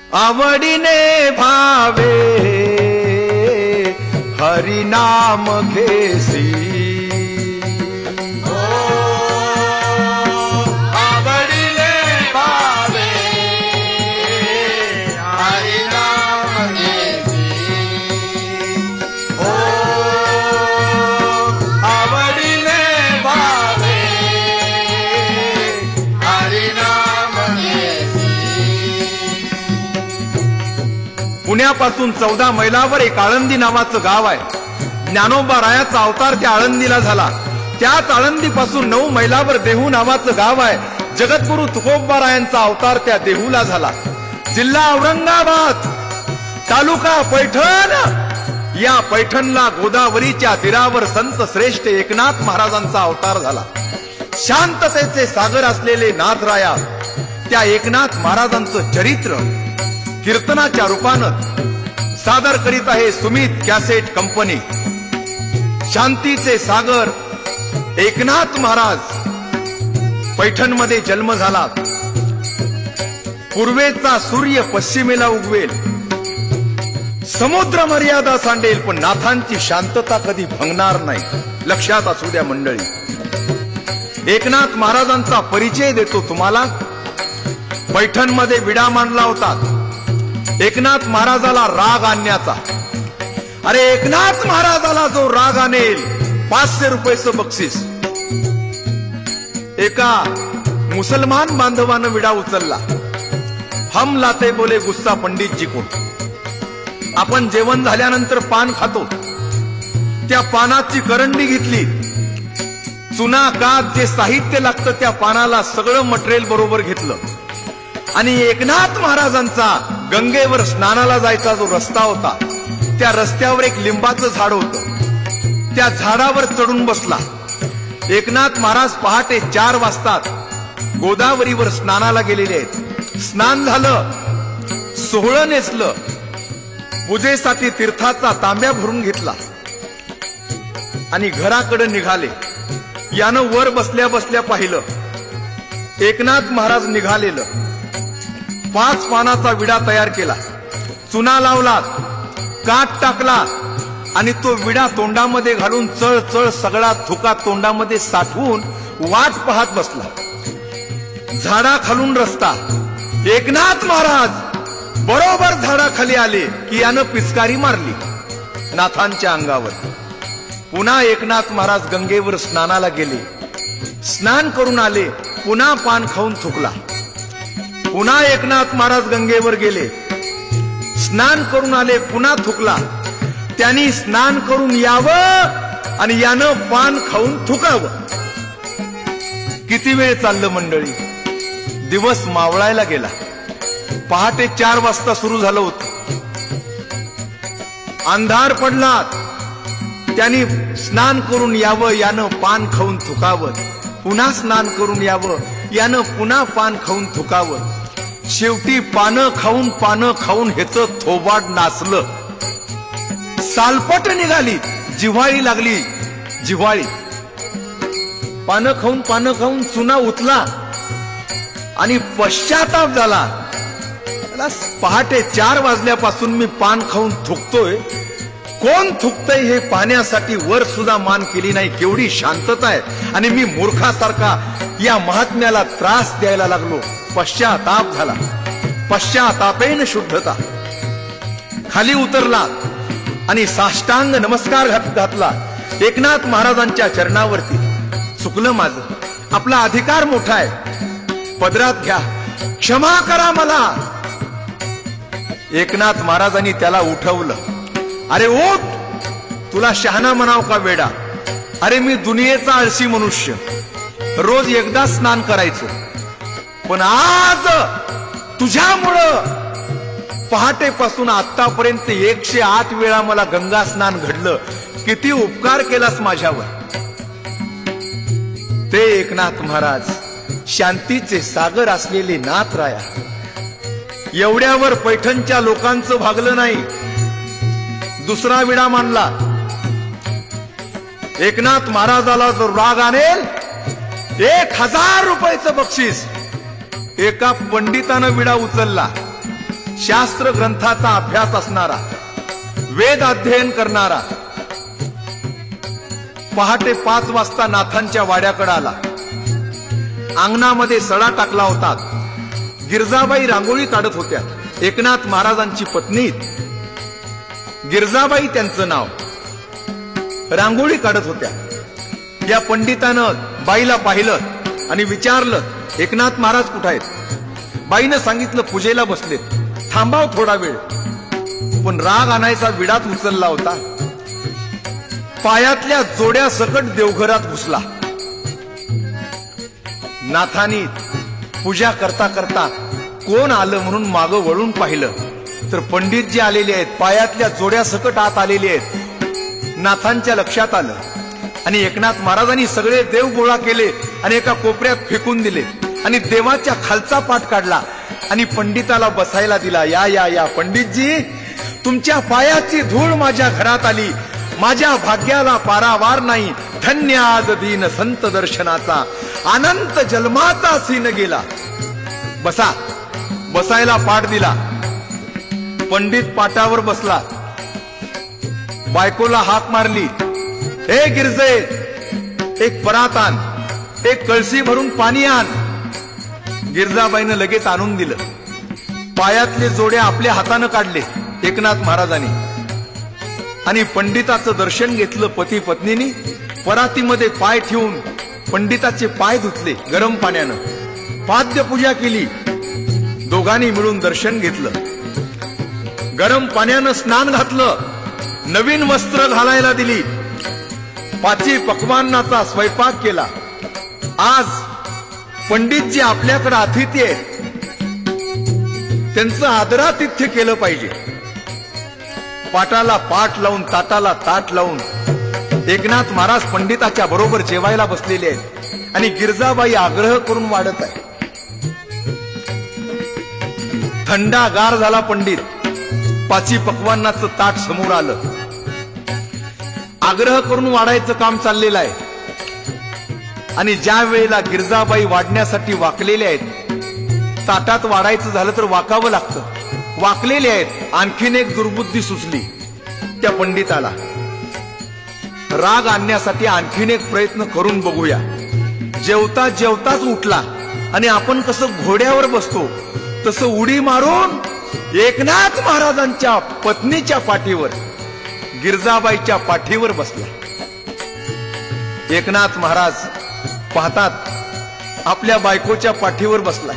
आवडीने भावे हरिनाम घेसी आवडीने भावे हरिनाम घेसी आवडीने भावे हरिनाम घेसी। पुण्यापासून 14 मैलावर एक आळंदी नावाचं गाव आहे. ज्ञानोबा रायाचा अवतार त्या आळंदीला झाला. त्याच आळंदीपासून 9 मैलावर देहू नावाचं गाव आहे. जगद्गुरु तुकोबा रायांचा अवतार त्या देहूला झाला. जिल्हा औरंगाबाद, तालुका पैठण. या पैठणला गोदावरीच्या तीरावर संत श्रेष्ठ एकनाथ महाराजांचा अवतार झाला. शांततेचे सागर असलेले नाथराया त्या एकनाथ महाराजांचं चरित्र कीर्तनाच्या रूपानं सादर करीत आहे सुमित कॅसेट कंपनी. शांतीचे सागर एकनाथ महाराज. पैठणमध्ये जन्म झाला. पूर्वेचा सूर्य पश्चिमेला उगवेल, समुद्र मर्यादा सांडेल, पण नाथांची शांतता कधी भंगणार नाही. लक्षात असू द्या मंडळी. एकनाथ महाराजांचा परिचय देतो तुम्हाला. पैठणमध्ये विडा मांडला होता एकनाथ महाराजाला राग आणण्याचा. अरे एकनाथ महाराजाला जो राग आणेल 500 रुपयाचं बक्षीस. एका मुसलमान बांधवानं विडा उचलला. हम लाते बोले गुस्सा पंडित जी को. आपण जेवण झाल्यानंतर पान खातो. त्या पानाची करंडी घेतली. चुना कात जे साहित्य लागतं त्या पानाला सगळं मटेरियल बरोबर घेतलं आणि एकनाथ महाराजांचा गंगेवर स्नानाला जायचा जो रस्ता होता त्या रस्त्यावर एक लिंबाचं झाड होतं. त्या झाडावर चढून बसला. एकनाथ महाराज पहाटे 4 वाजता गोदावरीवर स्नानाला गेलेले आहेत. स्नान झालं, सोहळं नेसलं, पूजेसाठी तीर्थाचा तांब्या भरून घेतला आणि घराकडे निघाले. यानं वर बसल्या बसल्या पाहिलं एकनाथ महाराज निघालेलं. 5 पानाचा विडा तयार केला, चुना लावला, काट टाकला आणि तो विडा तोंडामध्ये घालून चळ चळ सगळा थुका तोंडामध्ये साठवून वाट पाहत बसला. झाडा खालून रस्ता. एकनाथ महाराज बरोबर झाडाखाली आले की यानं पिचकारी मारली नाथांच्या अंगावर. पुन्हा एकनाथ महाराज गंगेवर स्नानाला गेले. स्नान करून आले, पुन्हा पान खाऊन थुकला. पुन्हा एकनाथ महाराज गंगेवर गेले, स्नान करून आले, पुन्हा थुकला. त्यांनी स्नान करून यावं आणि यानं पान खाऊन थुकावं. किती वेळ चाललं मंडळी. दिवस मावळायला गेला. पहाटे 4 वाजता सुरू झालं होतं. अंधार पडला. त्यांनी स्नान करून यावं, यानं पान खाऊन थुकावं. पुन्हा स्नान करून यावं, यानं पुन्हा पान खाऊन थुकावं. शेवटी पानं खाऊन हेच थोबाड नाचलं. सालपट निघाली, जिव्हाळी लागली. जिव्हाळी पानं खाऊन चुना उतला आणि पश्चाताप झाला. पहाटे 4 वाजल्यापासून मी पान खाऊन थुकतोय. कोण थुकतय हे पाहण्यासाठी वर सुद्धा मान केली नाही. केवढी शांतता आहे आणि मी मूर्खासारखा या महात्म्याला त्रास द्यायला लागलो. पश्चाताप झाला. पश्चातापेन शुद्धता. खाली उतरला आणि साष्टांग नमस्कार घातला एकनाथ महाराजांच्या चरणावरती. चुकलं माझं, आपला अधिकार मोठा आहे, पदरात घ्या, क्षमा करा मला. एकनाथ महाराजांनी त्याला उठवलं. अरे उठ, तुला शहाणा म्हणाव का वेडा. अरे मी दुनियेचा आळशी मनुष्य, रोज एकदा स्नान करायचो, पण आज तुझ्यामुळं पहाटेपासून आतापर्यंत 108 वेळा मला गंगा स्नान घडलं. किती उपकार केलास माझ्यावर. ते एकनाथ महाराज शांतीचे सागर असलेले नाथराया. एवढ्यावर पैठणच्या लोकांचं भागलं नाही. दुसरा विडा मांडला. एकनाथ महाराजाला जो राग आणेल 1000 रुपयाचं बक्षीस. एका पंडितानं विडा उचलला. शास्त्र ग्रंथाचा अभ्यास असणारा, वेद अध्ययन करणारा, पहाटे 5 वाजता नाथांच्या वाड्याकडे आला. अंगणामध्ये सडा टाकला होता. गिरजाबाई रांगोळी काढत होत्या. एकनाथ महाराजांची पत्नी गिरजाबाई त्यांचं नाव, रांगोळी काढत होत्या. या पंडितानं बाईला पाहिलं आणि विचारलं, एकनाथ महाराज कुठे आहेत? बाईनं सांगितलं, पूजेला बसले. थांबाव थोडा वेळ. पण राग आणायचा विडाच उचलला होता. पायातल्या जोड्या सकट देवघरात घुसला. नाथानी पूजा करता करता कोण आलं म्हणून मागं वळून पाहिलं तर पंडितजी आलेले आहेत. पायातल्या जोड्या सकट आत आलेले आहेत. नाथांच्या लक्षात आलं आणि एकनाथ महाराजांनी सगळे देव गोळा केले आणि एका कोपऱ्यात फेकून दिले आणि देवाच्या खालचा पाठ काढला आणि पंडिताला बसायला दिला. या या या पंडितजी, तुमच्या पायाची धूळ माझ्या घरात आली. माझ्या भाग्याला पारावार नाही. धन्य आज दीन संत दर्शनाचा, अनंत जन्माचा सीन गेला. बसा. बसायला पाठ दिला. पंडित पाटावर बसला. बायकोला हाक मारली, हे गिरजे, एक परात आण, एक कळशी भरून पाणी आण. गिरजाबाईनं लगेच आणून दिलं. पायातले जोडे आपल्या हातानं काढले एकनाथ महाराजांनी आणि पंडिताचं दर्शन घेतलं. पती पत्नीनी परातीमध्ये पाय ठेवून पंडिताचे पाय धुतले गरम पाण्यानं. पाद्यपूजा केली. दोघांनी मिळून दर्शन घेतलं. गरम पाण्यानं स्नान घातलं. नवीन वस्त्र घालायला दिली. 5 पक्वान्नाचा स्वयंपाक केला. आज पंडितजी आपल्याकडे अतिथी आहेत, त्यांचं आदरातिथ्य केलं पाहिजे. पाटाला पाठ लावून, ताटाला ताट लावून एकनाथ महाराज पंडिताच्या बरोबर जेवायला बसलेले आहेत आणि गिरजाबाई आग्रह करून वाढत आहे. थंडागार झाला पंडित. 5 पक्वान्नाचं ताट समोर आलं. आग्रह करून वाढायचं काम चाललेलं आहे आणि ज्या वेळेला गिरजाबाई वाढण्यासाठी वाकलेले आहेत, ताटात वाढायचं झालं तर वाकावं लागतं. वाकलेले आहेत. आणखीन एक दुर्बुद्धी सुचली त्या पंडिताला. राग आणण्यासाठी आणखीन एक प्रयत्न करून बघूया. जेवता जेवताच उठला आणि आपण कसं घोड्यावर बसतो तसं उडी मारून एकनाथ महाराजांच्या पत्नीच्या पाठीवर, गिरजाबाईच्या पाठीवर बसला. एकनाथ महाराज पाहतात आपल्या बायकोच्या पाठीवर बसला.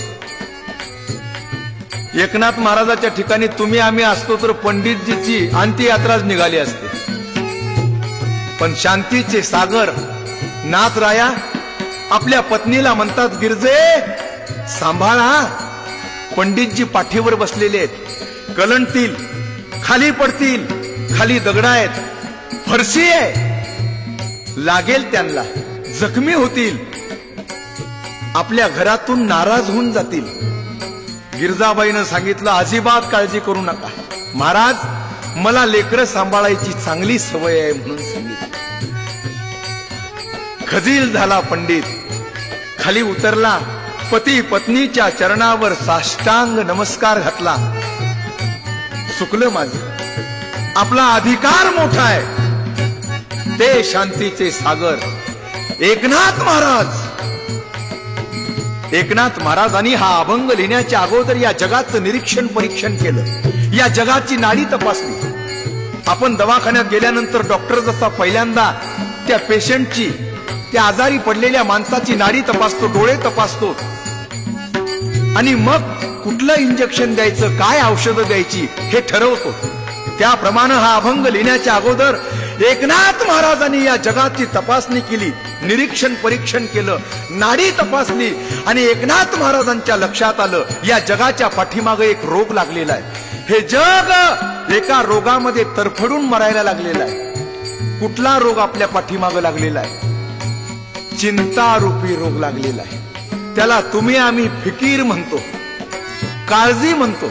एकनाथ महाराजाच्या ठिकाणी तुम्ही आम्ही असतो तर पंडितजीची अंत्ययात्राच निघाली असते. पण शांतीचे सागर नाथ राया आपल्या पत्नीला म्हणतात, गिरजे सांभाळा. पंडितजी पाठीवर बसलेले आहेत. कलंडतील, खाली पडतील. खाली दगड आहेत, फरशी आहे, लागेल त्यांना, जखमी होतील, आपल्या घरातून नाराज होऊन जातील. गिरजाबाईनं सांगितलं, अजिबात काळजी करू नका महाराज, मला लेकरं सांभाळायची चांगली सवय आहे म्हणून सांगितलं. खजील झाला पंडित. खाली उतरला. पती पत्नीच्या चरणावर साष्टांग नमस्कार घातला. चुकलं माझं. आपला अधिकार मोठा आहे. ते शांतीचे सागर एकनाथ महाराज. एकनाथ महाराजांनी हा अभंग लिहिण्याच्या अगोदर या जगाचं निरीक्षण परीक्षण केलं. या जगाची नाडी तपासली. आपण दवाखान्यात गेल्यानंतर डॉक्टर जसा पहिल्यांदा त्या पेशंटची, त्या आजारी पडलेल्या माणसाची नाडी तपासतो, डोळे तपासतो आणि मग कुठलं इंजेक्शन द्यायचं, काय औषधं द्यायची हे ठरवतो. त्याप्रमाणे हा अभंग लिहिण्याच्या अगोदर एकनाथ महाराजांनी या जगाची तपासणी केली, निरीक्षण परीक्षण केलं, नाडी तपासली आणि एकनाथ महाराजांच्या लक्षात आलं या जगाच्या पाठीमागे एक रोग लागलेला आहे. हे जग एका रोगामध्ये तरफडून मरायला लागलेला आहे. कुठला रोग आपल्या पाठीमागे लागलेला आहे? चिंता रूपी रोग लागलेला आहे. त्याला तुम्ही आम्ही फिकीर म्हणतो, काळजी म्हणतो.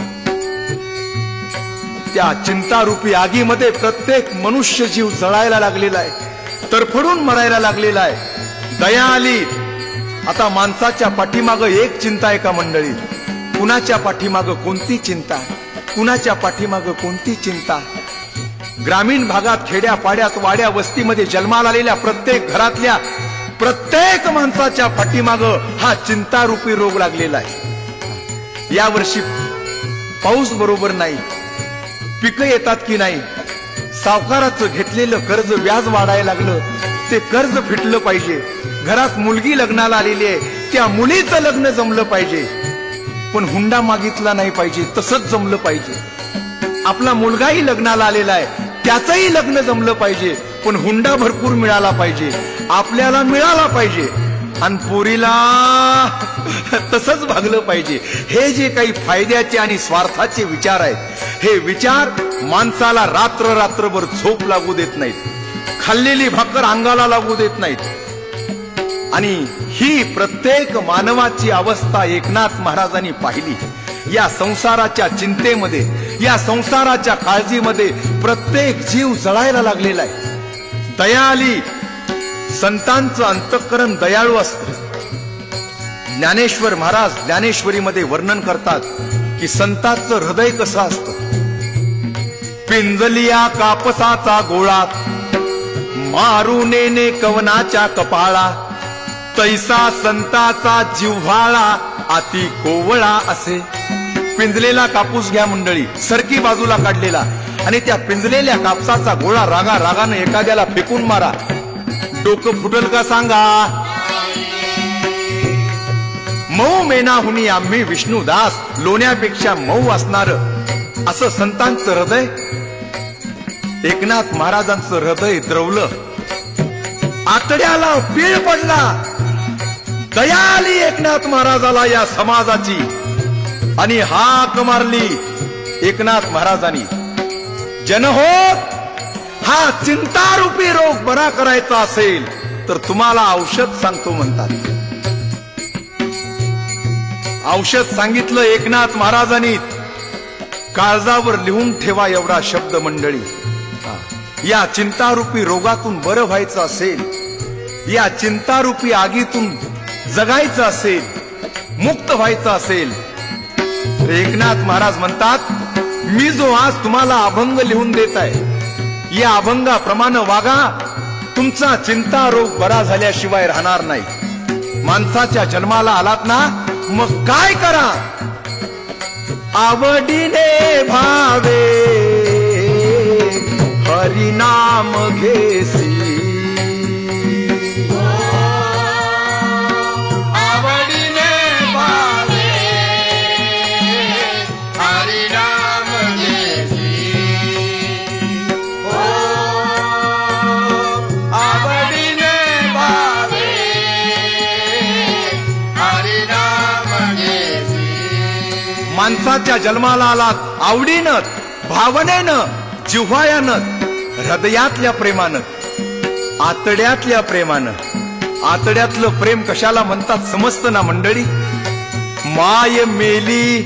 त्या चिंतारूपी आगीमध्ये प्रत्येक मनुष्य जीव जळायला लागलेला आहे, तरफडून मरायला लागलेला आहे. दया आली. आता माणसाच्या पाठीमागं एक चिंता आहे का मंडळी? कुणाच्या पाठीमागं कोणती चिंता, कुणाच्या पाठीमागं कोणती चिंता. ग्रामीण भागात, खेड्यापाड्यात, वाड्या वस्तीमध्ये जन्माला आलेल्या प्रत्येक घरातल्या प्रत्येक माणसाच्या पाठीमागं हा चिंतारूपी रोग लागलेला आहे. यावर्षी पाऊस बरोबर नाही, पिकं येतात की नाही, सावकाराचं घेतलेलं कर्ज व्याज वाढायला लागलं, ते कर्ज फिटलं पाहिजे. घरात मुलगी लग्नाला आलेली आहे, त्या मुलीचं लग्न जमलं पाहिजे, पण हुंडा मागितला नाही पाहिजे, तसंच जमलं पाहिजे. आपला मुलगाही लग्नाला आलेला आहे, त्याचंही लग्न जमलं पाहिजे, पण हुंडा भरपूर मिळाला पाहिजे, आपल्याला मिळाला पाहिजे, आणि पोरीला तसंच भागलं पाहिजे. हे जे काही फायद्याचे आणि स्वार्थाचे विचार आहेत, हे विचार माणसाला रात्र रात्रभर झोप लागू देत नाहीत, खाल्लेली भाकर अंगाला लागू देत नाहीत. आणि ही प्रत्येक मानवाची अवस्था एकनाथ महाराजांनी पाहिली. या संसाराच्या चिंतेमध्ये, या संसाराच्या काळजीमध्ये प्रत्येक जीव जळायला लागलेला आहे. दया आली, संतांचं अंतःकरण दयाळू असतं. ज्ञानेश्वर महाराज ज्ञानेश्वरीमध्ये वर्णन करतात की संतांचं हृदय कसं असतं. पिंजलिया कापसाचा गोळा, मारुनेने कवनाच्या कपाळा, तैसा संताचा जिव्हाळा अति कोवळा असे. पिंजलेला कापूस घ्या मंडळी, सरकी बाजूला काढलेला, आणि त्या पिंजलेल्या कापसाचा गोळा रागा रागाने एखाद्याला फेकून मारा, डोकं फुटल का सांगा. मऊ मेनाहुनी आम्ही विष्णुदास, लोण्यापेक्षा मऊ असणार असं संतांचं हृदय. एकनाथ महाराजांचं हृदय द्रवलं, आतड्याला पीळ पडला. दया आली एकनाथ महाराजाला या समाजाची, आणि हाक मारली एकनाथ महाराजांनी, जन होत, हा चिंतारूपी रोग बरा करायचा असेल तर तुम्हाला औषध सांगतो म्हणतात. औषध सांगितलं एकनाथ महाराजांनी. काळजावर लिहून ठेवा एवढा शब्द मंडळी. या चिंतारूपी रोगातून बरं व्हायचं असेल, या चिंतारूपी आगीतून जगायचं असेल, मुक्त व्हायचं असेल, तर एकनाथ महाराज म्हणतात, मी जो आज तुम्हाला अभंग लिहून देत आहे, या अभंगाप्रमाणे वागा, तुमचा चिंता रोग बरा झाल्याशिवाय राहणार नाही. माणसाच्या जन्माला आलात ना, मग काय करा. आवडीने भावे हरिनाम घेसी, आवडीने भावे हरिनाम घेसी. आवडीने भावे हरिनाम घेसी. माणसाच्या जन्माला आलात आवडीनं, भावनेनं, जिव्हाळ्यानं, हृदयातल्या प्रेमानं, आतड्यातल्या प्रेमानं. आतड्यातलं प्रेम कशाला म्हणतात समजतं ना मंडळी. माय मेली,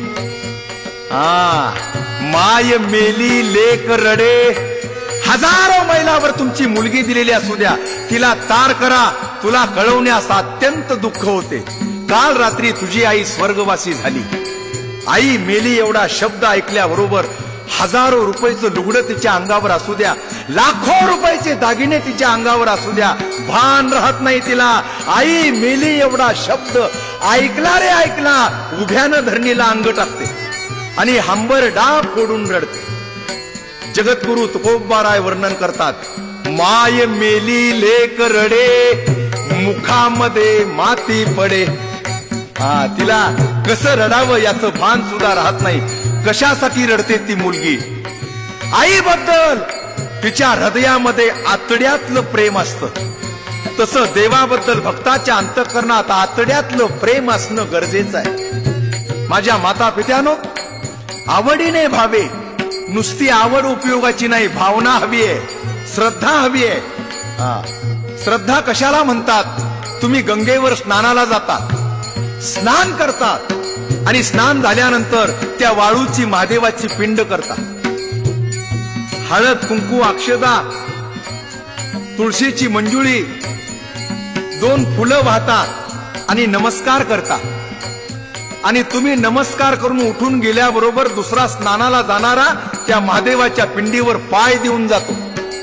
माय मेली लेक रडे. हजारो मैलावर तुमची मुलगी दिलेली असू द्या, तिला तार करा, तुला कळवण्यास अत्यंत दुःख होते. काल रात्री तुझी आई स्वर्गवासी झाली, आई मेली एवढा शब्द ऐकल्याबरोबर हजारो रुपयाचं लुगडं तिच्या अंगावर असू द्या, लाखो रुपयाचे दागिने तिच्या अंगावर असू द्या, भान राहत नाही तिला. आई मेली एवढा शब्द ऐकला रे ऐकला, उभ्यानं धरणीला अंग टाकते आणि हंबर डाब फोडून रडते. जगद्गुरु तुकोबाराय वर्णन करतात, माय मेली लेक रडे, मुखामध्ये माती पडे. तिला कसं रडावं याचं भान सुद्धा राहत नाही. कशासाठी रडते ती मुलगी. आईबद्दल तिच्या हृदयामध्ये आतड्यातलं प्रेम असतं, तसं देवाबद्दल भक्ताच्या अंतःकरणात आतड्यातलं प्रेम असणं गरजेचं आहे. माझ्या माता पित्यानो, आवडीने भावे. नुसती आवड उपयोगाची नाही, भावना हवी आहे, श्रद्धा हवी आहे. श्रद्धा कशाला म्हणतात. तुम्ही गंगेवर स्नानाला जाता, स्नान करतात, आणि स्नान झाल्यानंतर त्या वाळूची महादेवाची पिंड करता. हळद कुंकू अक्षदा तुळशीची मंजुळी 2 फुलं वाहता आणि नमस्कार करता. आणि तुम्ही नमस्कार करून उठून गेल्याबरोबर दुसरा स्नानाला जाणारा त्या महादेवाच्या पिंडीवर पाय देऊन जातो.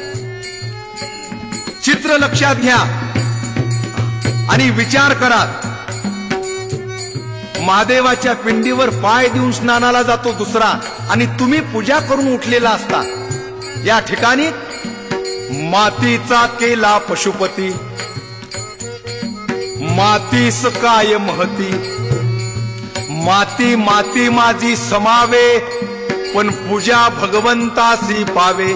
चित्र लक्षात घ्या आणि विचार करा. महादेवाच्या पिंडीवर पाय देऊन स्नानाला जातो दुसरा, आणि तुम्ही पूजा करून उठलेला असता. या ठिकाणी मातीचा केला पशुपती, मातीस काय महती, माती माती माझी समावे, पण पूजा भगवंतासी पावे.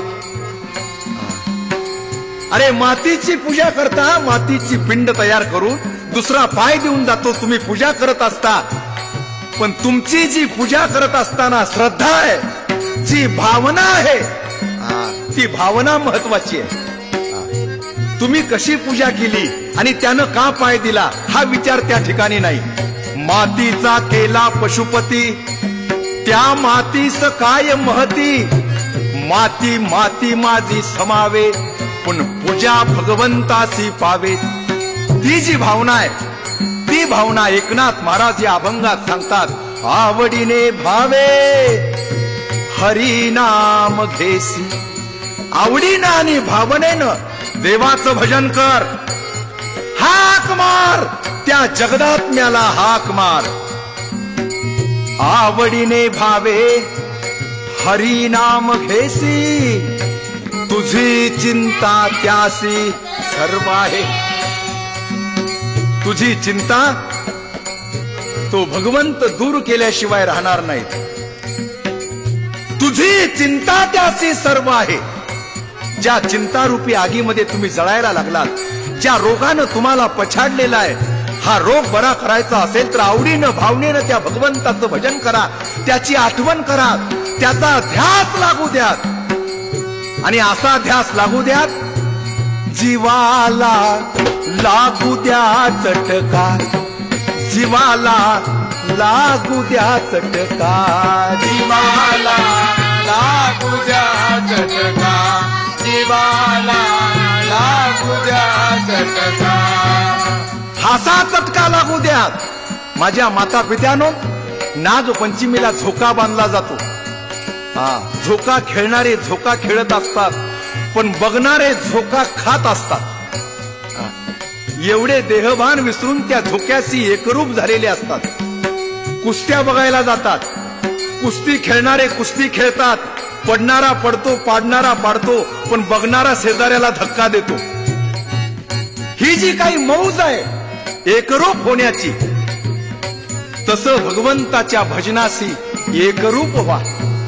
अरे मातीची पूजा करता, मातीची पिंड तयार करून दुसरा पाय देऊन जातो तुम्ही पूजा करत असता. पण तुमची जी पूजा करत असताना श्रद्धा आहे, जी भावना आहे, ती भावना महत्वाची आहे. तुम्ही कशी पूजा केली आणि त्यानं का पाय दिला हा विचार त्या ठिकाणी नाही. मातीचा केला पशुपती, त्या मातीस काय महती, माती माती माझी समावे, पण पूजा भगवंतासी पावे. ती जी भावना आहे, ती भावना एकनाथ महाराज या अभंगात सांगतात. आवडीने भावे हरी नाम घेसी, आवडीनं आणि भावनेनं देवाचं भजन कर. हाक मार त्या जगदात्म्याला, हाक मार. आवडीने भावे हरी नाम घेसी, तुझी चिंता त्यासी सर्व आहे. तुझी चिंता तो भगवंत दूर केल्याशिवाय राहणार नाही. तुझी चिंता त्यासी सर्व आहे. ज्या चिंतारूपी आगीमध्ये तुम्ही जळायला लागलात, ज्या रोगानं तुम्हाला पछाडलेला आहे, हा रोग बरा करायचा असेल तर आवडीनं भावनेनं त्या भगवंताचं भजन करा, त्याची आठवण करा, त्याचा ध्यास लागू द्यात. आणि असा ध्यास लागू द्यात जीवाला लागू द्या चटका, जीवाला लागू द्या चटका, जीवाला लागू द्या चटका, जीवाला लागू द्या चटका. हासा चटका लागू द्या. माझ्या माता पित्यानो, नाग पंचमीला झोका बांधला जातो. झोका खेळणारे झोका खेळत असतात, पण बघणारे झोका खात असतात. एवढे देहभान विसरून त्या झोक्याशी एकरूप झालेले असतात. कुस्त्या बघायला जातात, कुस्ती खेळणारे कुस्ती खेळतात, पडणारा पडतो, पाडणारा पाडतो, पण बघणारा शेजाऱ्याला धक्का देतो. ही जी काही मौज आहे एकरूप होण्याची, तसं भगवंताच्या भजनाशी एकरूप व्हा.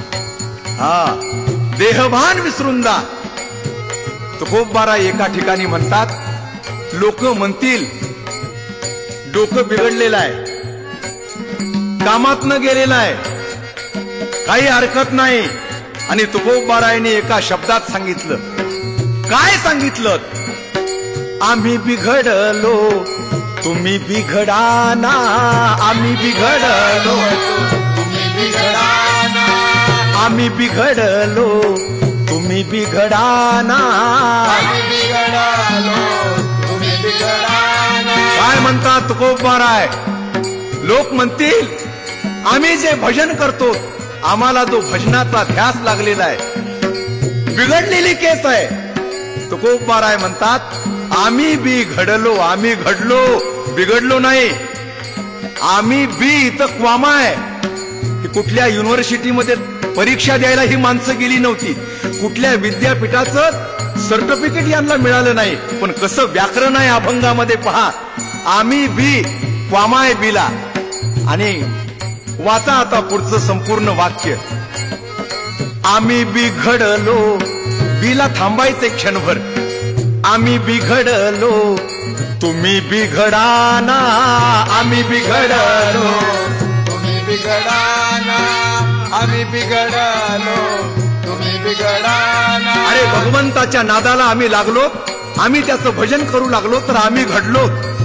देहभान विसरून जा. तुकोबारा एका ठिकाणी म्हणतात, लोक म्हणतील डोकं बिघडलेलं आहे, कामात न गेलेलं आहे, काही हरकत नाही. आणि तुकोबारायने एका शब्दात सांगितलं. काय सांगितलं? आम्ही बिघडलो तुम्ही बिघडाना, आम्ही बिघडलो तुम्ही बिघडाना, आम्ही बिघडलो तुम्ही बिघडाना, आम्ही बिघडालो तुम्ही बिघडाना. काय म्हणतात तुकोबाराय? लोक म्हणतील आम्ही जे भजन करतो, आम्हाला जो भजनाचा ध्यास लागलेला आहे, बिघडलेली केस आहे. तुकोबाराय म्हणतात आम्ही बिघडलो, आम्ही घडलो, बिघडलो नाही. आम्ही बी इथं क्वामा आहे की कुठल्या युनिव्हर्सिटीमध्ये परीक्षा द्यायला ही माणसं गेली नव्हती, कुठल्या विद्यापीठाचं सर्टिफिकेट यांना मिळालं नाही. पण कसं व्याकरण आहे अभंगामध्ये पहा. आम्ही बी क्वामा आहे बीला. आणि वाचा आता पुढचं संपूर्ण वाक्य. आम्ही बिघडलो, बीला थांबायचे क्षणभर. आम्ही बिघडलो तुम्ही बिघडाना, आम्ही बिघडलो तुम्ही बिघडाना, आम्ही बिघडलो तुम्ही बिघडाना. अरे भगवंताच्या नादाला आम्ही लागलो, आम्ही त्याचं भजन करू लागलो तर आम्ही घडलो.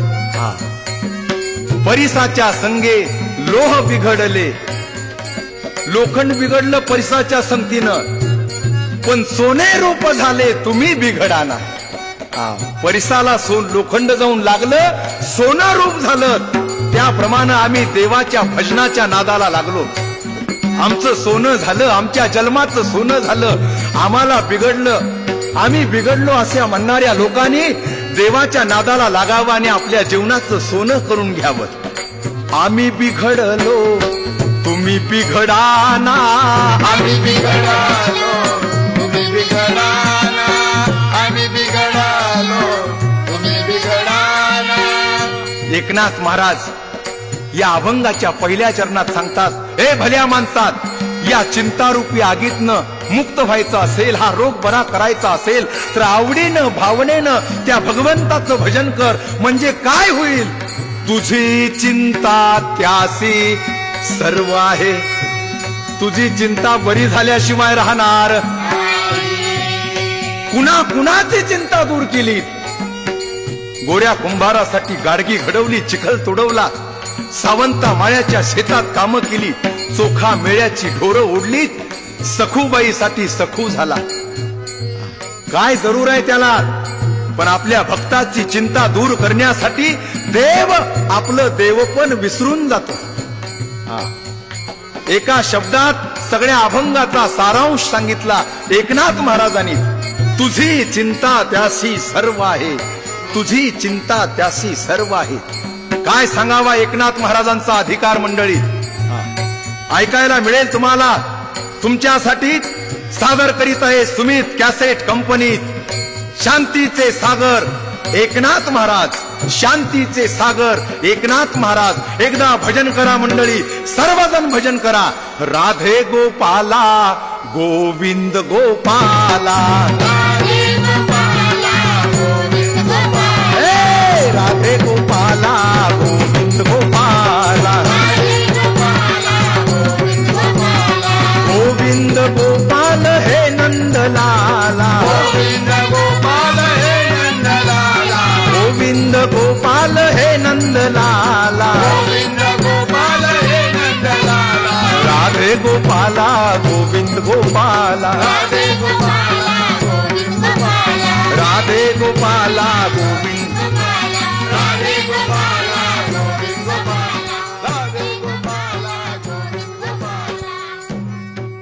परिसाच्या संगे लोह बिघडले, लोखंड बिघडलं परिसाच्या संगतीनं, पण सोने रूप झाले तुम्ही बिघडाना. परिसाला लोखंड जाऊन लागलं, सोनं रूप झालं. त्याप्रमाणे आम्ही देवाच्या भजनाच्या नादाला लागलो. आमचं सोनं झालं, आमच्या जन्माचं सोनं झालं, आम्हाला बिघडलं, आम्ही बिघडलो असे म्हणणाऱ्या लोकांनी देवाच्या नादाला लागावं आणि आपल्या जीवनाचं सोनं करून घ्यावं. आम्ही बिघडलो तुम्ही बिघडाना, आम्ही बिघडालो तुम्ही बिघडाना, आम्ही बिघडालो तुम्ही बिघडाना. एकनाथ महाराज या अभंगाच्या पहिल्या चरणात सांगतात, हे भल्या माणसात, या चिंतारूपी आगीतनं मुक्त व्हायचं असेल, हा रोग बरा करायचा असेल तर आवडीनं भावनेनं त्या भगवंताचं भजन कर. म्हणजे काय होईल? तुझी चिंता त्यासी सर्व आहे. तुझी चिंता बरी झाल्याशिवाय राहणार. कुणाची चिंता दूर केली? गोऱ्या कुंभारासाठी गाडगी घडवली, चिखल तुडवला, सावंता माळ्याच्या शेतात कामं केली, चोखा मेळ्याची ढोरं ओढली, सखूबाईसाठी सखू झाला. काय जरूर आहे त्याला? पण आपल्या भक्ताची चिंता दूर करण्यासाठी देव आपलं देवपण विसरून जातो. एका शब्दात सगळ्या अभंगाचा सारांश सांगितला एकनाथ महाराजांनी. तुझी चिंता त्यासी सर्व आहे, तुझी चिंता त्यासी सर्व आहे. काय सांगावा एकनाथ महाराजांचा अधिकार मंडळी? ऐकायला मिळेल तुम्हाला. तुमच्यासाठी सादर करीत आहे सुमित कॅसेट कंपनी शांतीचे सागर एकनाथ महाराज. शांतीचे सागर एकनाथ महाराज. एकदा भजन करा मंडळी, सर्वजण भजन करा. राधे गोपाला गोविंद गोपाला, राधे गोपाला गोविंद गोपाला, गोविंद गोपाल हे नंदलाला, गोविंद गोपाल हे नंदलाला, गोविंद गोपाल हे नंदलाला, गोविंद गोपाल हे नंदलाला. राधे गोपाला गोविंद गोपाला, राधे गोपाला गोविंद गोपाला, राधे गोपाला गोविंद, राधे गोपाला गोविंद गोपाला, राधे गोपाला गोविंद गोपाला.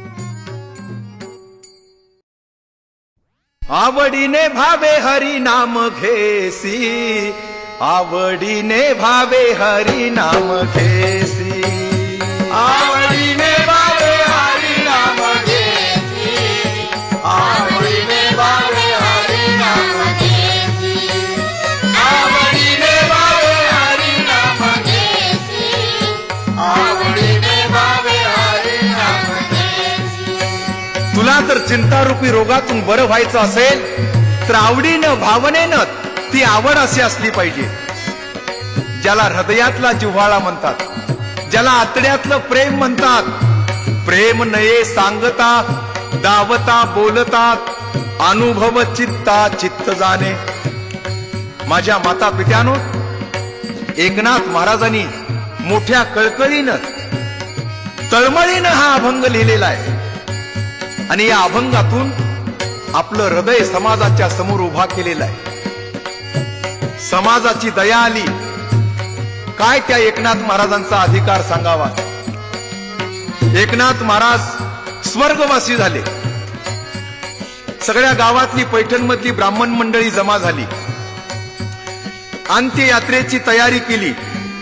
आवडीने भावे हरी नाम घेसी, आवडीने भावे हरी नाम घेसी, आवडीने भावे हरी नाम घेसी, आवडीने भावे हरी नाम घेसी, आवडीने भावे हरी नाम घेसी, आवडीने भावे हरी नाम घेसी. तुला जर चिंतारूपी रोगातून बरं व्हायचं असेल तर आवडीनं भावनेनं ती आवड अशी असली पाहिजे. ज्याला हृदयातला जिव्हाळा म्हणतात, ज्याला आतड्यातलं प्रेम म्हणतात. प्रेम नये सांगता दावता बोलतात, अनुभव चित्ता चित्त जाणे. माझ्या माता पित्यानो, एकनाथ महाराजांनी मोठ्या कळकळीनं तळमळीनं हा अभंग लिहिलेला आहे. आणि या अभंगातून आपलं हृदय समाजाच्या समोर उभा केलेलं आहे. समाजाची दया आली. काय त्या एकनाथ महाराजांचा अधिकार सांगावा? एकनाथ महाराज स्वर्गवासी झाले. सगळ्या गावातली पैठणमधली ब्राह्मण मंडळी जमा झाली. अंत्ययात्रेची तयारी केली,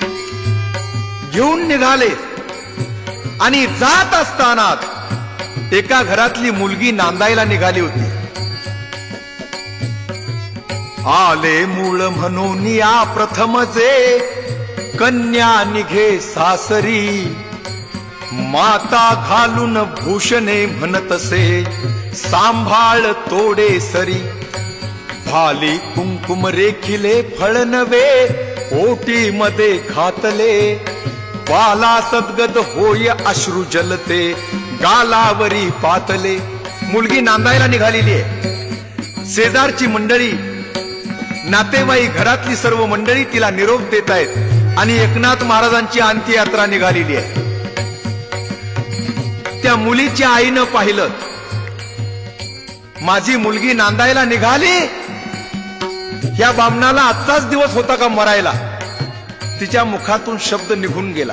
घेऊन निघाले. आणि जात असताना एका घरातली मुलगी नांदायला निघाली होती. आले मूळ म्हणून या प्रथमचे, कन्या निघे सासरी. माता घालून भूषणे म्हणतसे, सांभाळ तोडे सरी. भाली कुंकुम रेखिले फळ नवे, ओटी मध्ये घातले. बाला सद्गद होय अश्रू जलते, गालावरी पातले. मुलगी नांदायला निघालेली आहे. शेजारची मंडळी, नातेवाईक, घरातली सर्व मंडळी तिला निरोप देत आहेत. आणि एकनाथ महाराजांची अंत्ययात्रा निघालेली आहे. त्या मुलीच्या आईनं पाहिलं, माझी मुलगी नांदायला निघाली, या बामणाला आजचाच दिवस होता का मरायला? तिच्या मुखातून शब्द निघून गेला.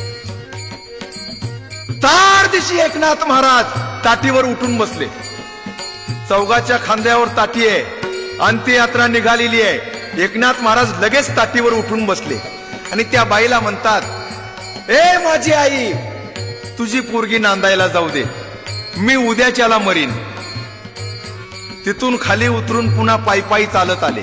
तार दिशी एकनाथ महाराज ताटीवर उठून बसले. चौघाच्या खांद्यावर ताटी आहे, अंत्ययात्रा निघालेली आहे. एकनाथ महाराज लगेच ताटीवर उठून बसले आणि त्या बाईला म्हणतात, ए माझी आई, तुझी पोरगी नांदायला जाऊ दे, मी उद्याच्याला मरीन. तिथून खाली उतरून पुन्हा पायी पायी चालत आले.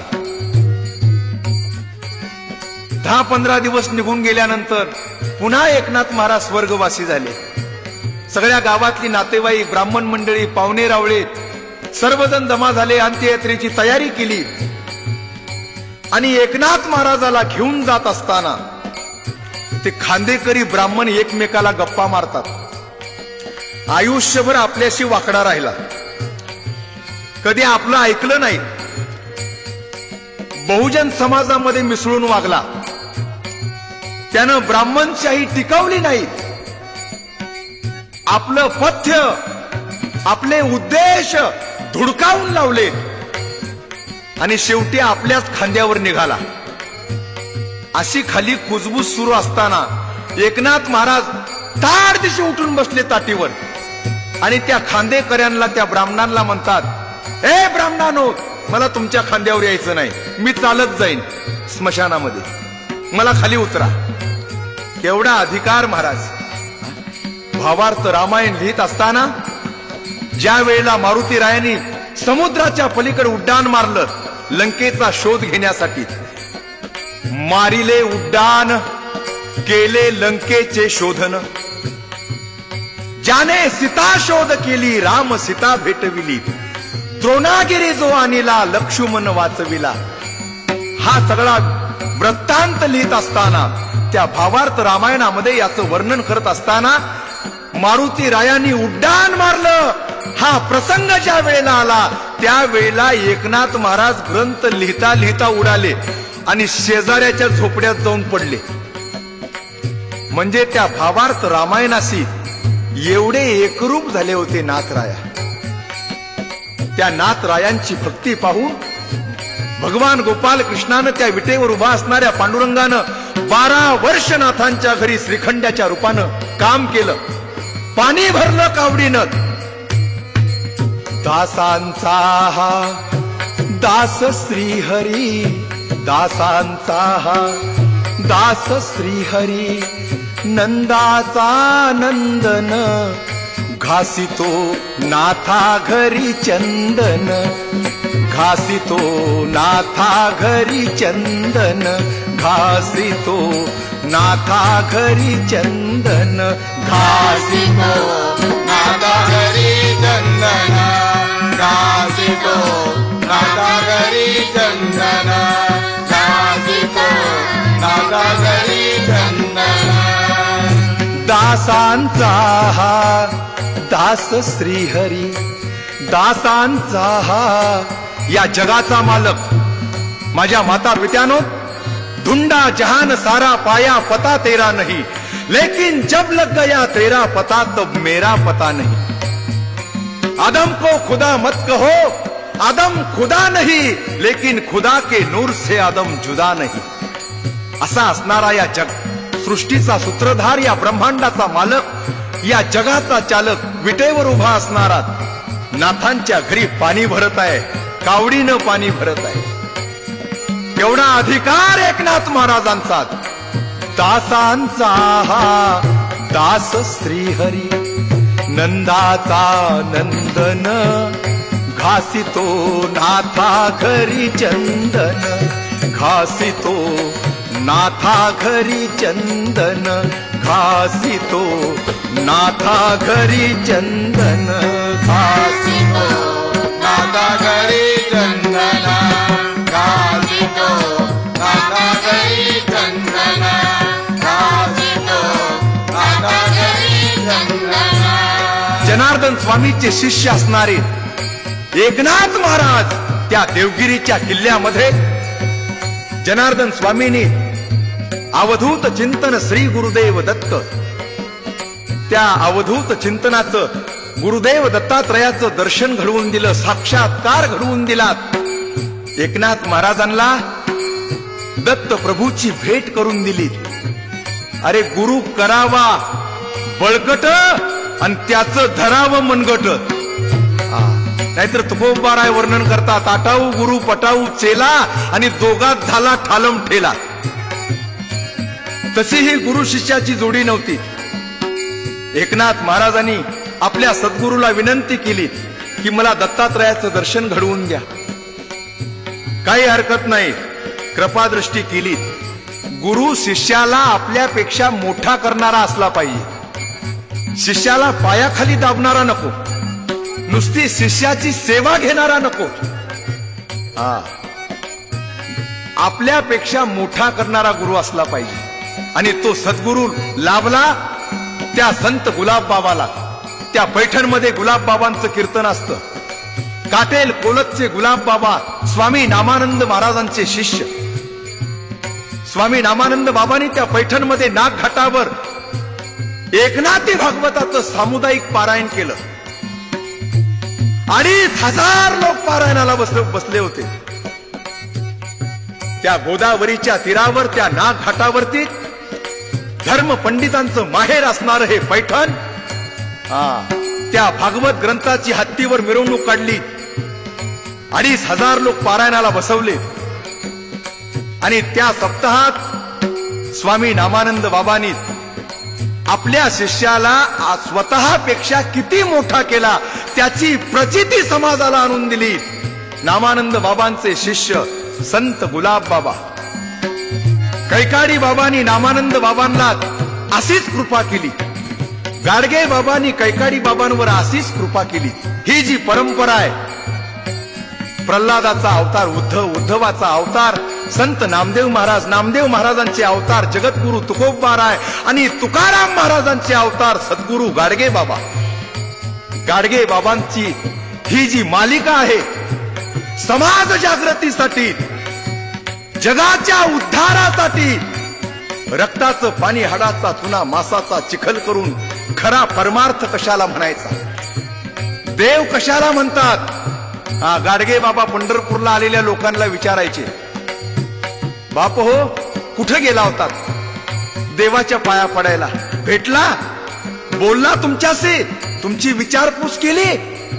10-15 दिवस निघून गेल्यानंतर पुन्हा एकनाथ महाराज स्वर्गवासी झाले. सगळ्या गावातली नातेवाईक, ब्राह्मण मंडळी, पाहुणे रावळे सर्वजण जमा झाले. अंत्ययात्रेची तयारी केली आणि एकनाथ महाराजाला घेऊन जात असताना ते खांदेकरी ब्राह्मण एकमेकाला गप्पा मारतात. आयुष्यभर आपल्याशी वाकडा राहिला, कधी आपलं ऐकलं नाही, बहुजन समाजामध्ये मिसळून वागला, त्यानं ब्राह्मणशाही टिकवली नाही, आपलं पथ्य, आपले उद्देश धुडकावून लावले आणि शेवटी आपल्याच खांद्यावर निघाला. अशी खाली कुजबूज सुरू असताना एकनाथ महाराज तार दिशी उठून बसले ताटीवर आणि त्या खांदेकऱ्यांना, त्या ब्राह्मणांना म्हणतात, ए ब्राह्मणांनो, मला तुमच्या खांद्यावर यायचं नाही, मी चालत जाईन स्मशानामध्ये, मला खाली उतरा. केवढा अधिकार महाराज. भावार्थ रामायण लिहित असताना ज्या वेळेला मारुती रायांनी समुद्राच्या पलीकडे उड्डाण मारलं लंकेचा शोध घेण्यासाठी, मारिले उड्डाण, केले लंकेचे शोधन, ज्याने सीता शोध केली, राम सीता भेटविली, द्रोणागिरी जो आणिला, लक्ष्मण वाचविला. हा सगळा वृत्तांत लिहित असताना, त्या भावार्थ रामायणामध्ये याचं वर्णन करत असताना मारुती रायांनी उड्डाण मारलं, हा प्रसंग ज्या वेळेला आला त्यावेळेला एकनाथ महाराज ग्रंथ लिहिता लिहिता उडाले आणि शेजाऱ्याच्या झोपड्यात जाऊन पडले. म्हणजे त्या भावार्थ रामायणाशी एवढे एकरूप झाले होते नाथराया. त्या नाथरायांची भक्ती पाहून भगवान गोपाल कृष्णानं त्या विटेवर उभा असणाऱ्या पांडुरंगानं 12 वर्ष नाथांच्या घरी श्रीखंड्याच्या रूपानं काम केलं, पाणी भरलं कावडीनं. दासांचा हा दास श्रीहरी, दासांचा हा दास श्रीहरी, नंदाचा नंदन, घासितो नाथा घरी चंदन, घासितो नाथा घरी चंदन, घासितो नाथा घरी चंदन, घासितो नाथा घरी चंदन, घासितो नाथा घरी चंदन, घासितो नाथा घरी चंदन. दासांचा हा दास श्रीहरी, दासांचा हा या जगाचा मालक. माझ्या माता पित्यानो, ढूंढा जहान सारा पाया, पता तेरा नहीं, लेकिन जब लग गया तेरा पता तब मेरा पता नहीं. आदम को खुदा मत कहो, आदम खुदा नहीं, लेकिन खुदा के नूर से आदम जुदा नहीं. असा असणारा या जग सृष्टीचा सूत्रधार, या ब्रह्मांडाचा मालक, या जगाचा चालक, विटेवर उभा असणारा नाथांच्या घरी पाणी भरत आहे, कावडीनं पाणी भरत आहे. केवढा अधिकार एकनाथ महाराजांचा. दासांचा हा दास श्रीहरी, नंदाचा नंदन, घासितो नाथा घरी चंदन, घासितो नाथा घरी चंदन, घासितो नाथा घरी चंदन, घासितो नाथा घरी चंदन, घासितो नाथा घरी चंदन, घासितो नाथा घरी चंदन. जनार्दन स्वामीचे शिष्य असणारे एकनाथ महाराज त्या देवगिरीच्या किल्ल्यामध्ये जनार्दन स्वामींनी अवधूत चिंतन श्री गुरुदेव दत्त, त्या अवधूत चिंतनाचं गुरुदेव दत्तात्रयाचं दर्शन घडवून दिलं, साक्षात्कार घडवून दिला. एकनाथ महाराजांना दत्त प्रभूची भेट करून दिली. अरे गुरु करावा बळकट आणि त्याचं धरावं मनगट. नाहीतर तुकोबाराय वर्णन करतात, आटाऊ गुरु पटाऊ चेला आणि दोघात झाला ठालम ठेला. तशी ही गुरु शिष्याची जोडी नव्हती. एकनाथ महाराजांनी आपल्या सद्गुरूला विनंती केली की मला दत्तात्रयाचं दर्शन घडवून द्या. काही हरकत नाही, कृपादृष्टी केली. गुरु शिष्याला आपल्यापेक्षा मोठा करणारा असला पाहिजे. शिष्याला पायाखाली दाबणारा नको, नुसती शिष्याची सेवा घेणारा नको. आपल्यापेक्षा मोठा करणारा गुरु असला पाहिजे. आणि तो सद्गुरु लाभला त्या संत गुलाब बाबाला. त्या पैठणमध्ये गुलाब बाबांचं कीर्तन असतं. काटेल कोलतचे गुलाब बाबा स्वामी नामानंद महाराजांचे शिष्य. स्वामी नामानंद बाबांनी त्या पैठणमध्ये नागघाटावर एकनाथी भागवताचं सामुदायिक पारायण केलं. 2,500 लोक पारायणाला बसले होते. त्या गोदावरीच्या तीरावर त्या नागघाटावरती धर्म पंडितांचं माहेर असणार हे पैठण. त्या भागवत ग्रंथाची हत्तीवर मिरवणूक काढली. 2,500 लोक पारायणाला बसवले. आणि त्या सप्ताहात स्वामी नामानंद बाबांनी आपल्या शिष्याला स्वतःपेक्षा किती मोठा केला त्याची प्रचिती समाजाला आणून दिली. नामानंद बाबांचे शिष्य संत गुलाब बाबा. कैकाडी बाबांनी नामानंद बाबांना अशीच कृपा केली. गाडगे बाबांनी कैकाडी बाबांवर अशीच कृपा केली. ही जी परंपरा आहे, प्रल्हादाचा अवतार उद्धव, उद्धवाचा अवतार संत नामदेव महाराज, नामदेव महाराजांचे अवतार जगद्गुरु तुकोबाराय आणि तुकाराम महाराजांचे अवतार सद्गुरु गाडगे बाबा. गाडगे बाबांची ही जी मालिका आहे, समाज जागृतीसाठी, जगाच्या उद्धारासाठी रक्ताचं पाणी, हाडाचा चुना, मासाचा चिखल करून खरा परमार्थ कशाला म्हणायचा, देव कशाला म्हणतात. गाडगे बाबा पंढरपूरला आलेल्या लोकांना विचारायचे, बाप हो कुठे गेला होता? देवाच्या पाया पडायला. भेटला, बोलला तुमच्याशी, तुमची विचारपूस केली.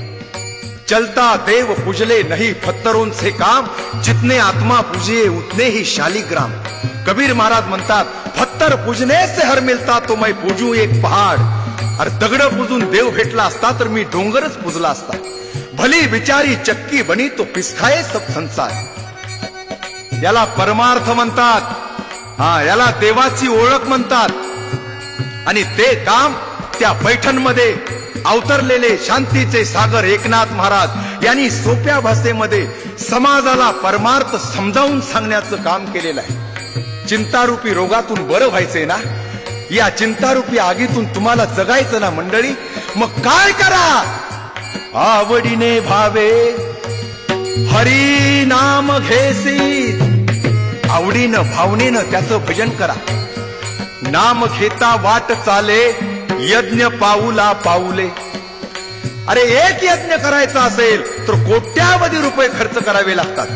चलता देव पूजले नहीं पत्थरों से काम, जितने आत्मा पूजिए उतने ही शालिग्राम. कबीर महाराज म्हणतात, पत्थर पूजने से हर मिलता तो मैं पूजू एक पहाड. अरे दगड पूजून देव भेटला असता तर मी डोंगरच पूजला असता. भली बिचारी चक्की बनी तो पिसखाये सब संसार. याला परमार्थ म्हणतात. याला देवाची ओळख म्हणतात. आणि ते काम त्या पैठणमध्ये अवतरलेले शांतीचे सागर एकनाथ महाराज यांनी सोप्या भाषेमध्ये समाजाला परमार्थ समजावून सांगण्याचं काम केलेलं आहे. चिंतारूपी रोगातून बरं व्हायचंय ना, या चिंतारूपी आगीतून तुम्हाला जगायचं ना मंडळी. मग काय करा? आवडीने भावे हरी नाम घेसी. आवडीनं भावनेनं त्याचं भजन करा. नाम घेता वाट चाले यज्ञ पाऊला पाऊले. अरे एक यज्ञ करायचा असेल तर कोट्यावधी रुपये खर्च करावे लागतात.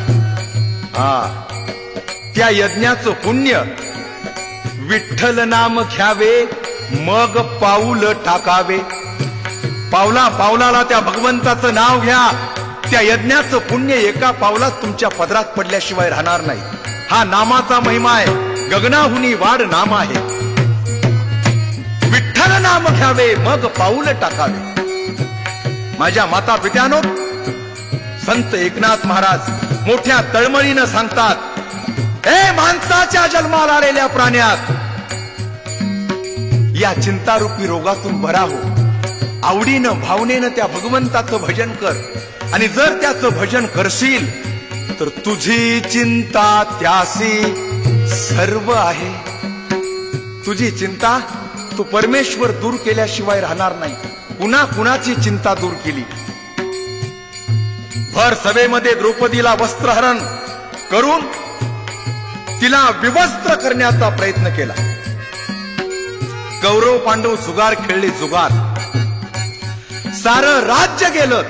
त्या यज्ञाचं पुण्य विठ्ठल नाम घ्यावे मग पाऊल टाकावे. पावला पावलाला त्या भगवंताचं नाव घ्या. त्या यज्ञाचं पुण्य एका पावलात तुमच्या पदरात पडल्याशिवाय राहणार नाही. हा नामाचा महिमा आहे. गगनाहुनी वाढ नाम आहे. विठ्ठल नाम घ्यावे मग पाऊल टाकावे. माझ्या माता पित्यानो, संत एकनाथ महाराज मोठ्या तळमळीनं सांगतात, हे माणसाच्या जन्माला आलेल्या प्राण्यात, या चिंतारूपी रोगातून बरा हो. आवडीनं भावनेनं त्या भगवंताचं भजन कर. आणि जर त्याचं भजन करशील तर तुझी चिंता त्यासी सर्व आहे. तुझी चिंता तू परमेश्वर दूर केल्याशिवाय राहणार नाही. पुन्हा कुणाची चिंता दूर केली? भर सभेमध्ये द्रौपदीला वस्त्रहरण करून तिला विवस्त्र करण्याचा प्रयत्न केला. कौरव पांडव जुगार खेळले. जुगार सारं राज्य गेलं.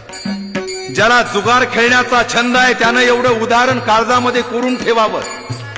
ज्याला जुगार खेळण्याचा छंद आहे त्यानं एवढं उदाहरण काळजामध्ये कोरून ठेवावं.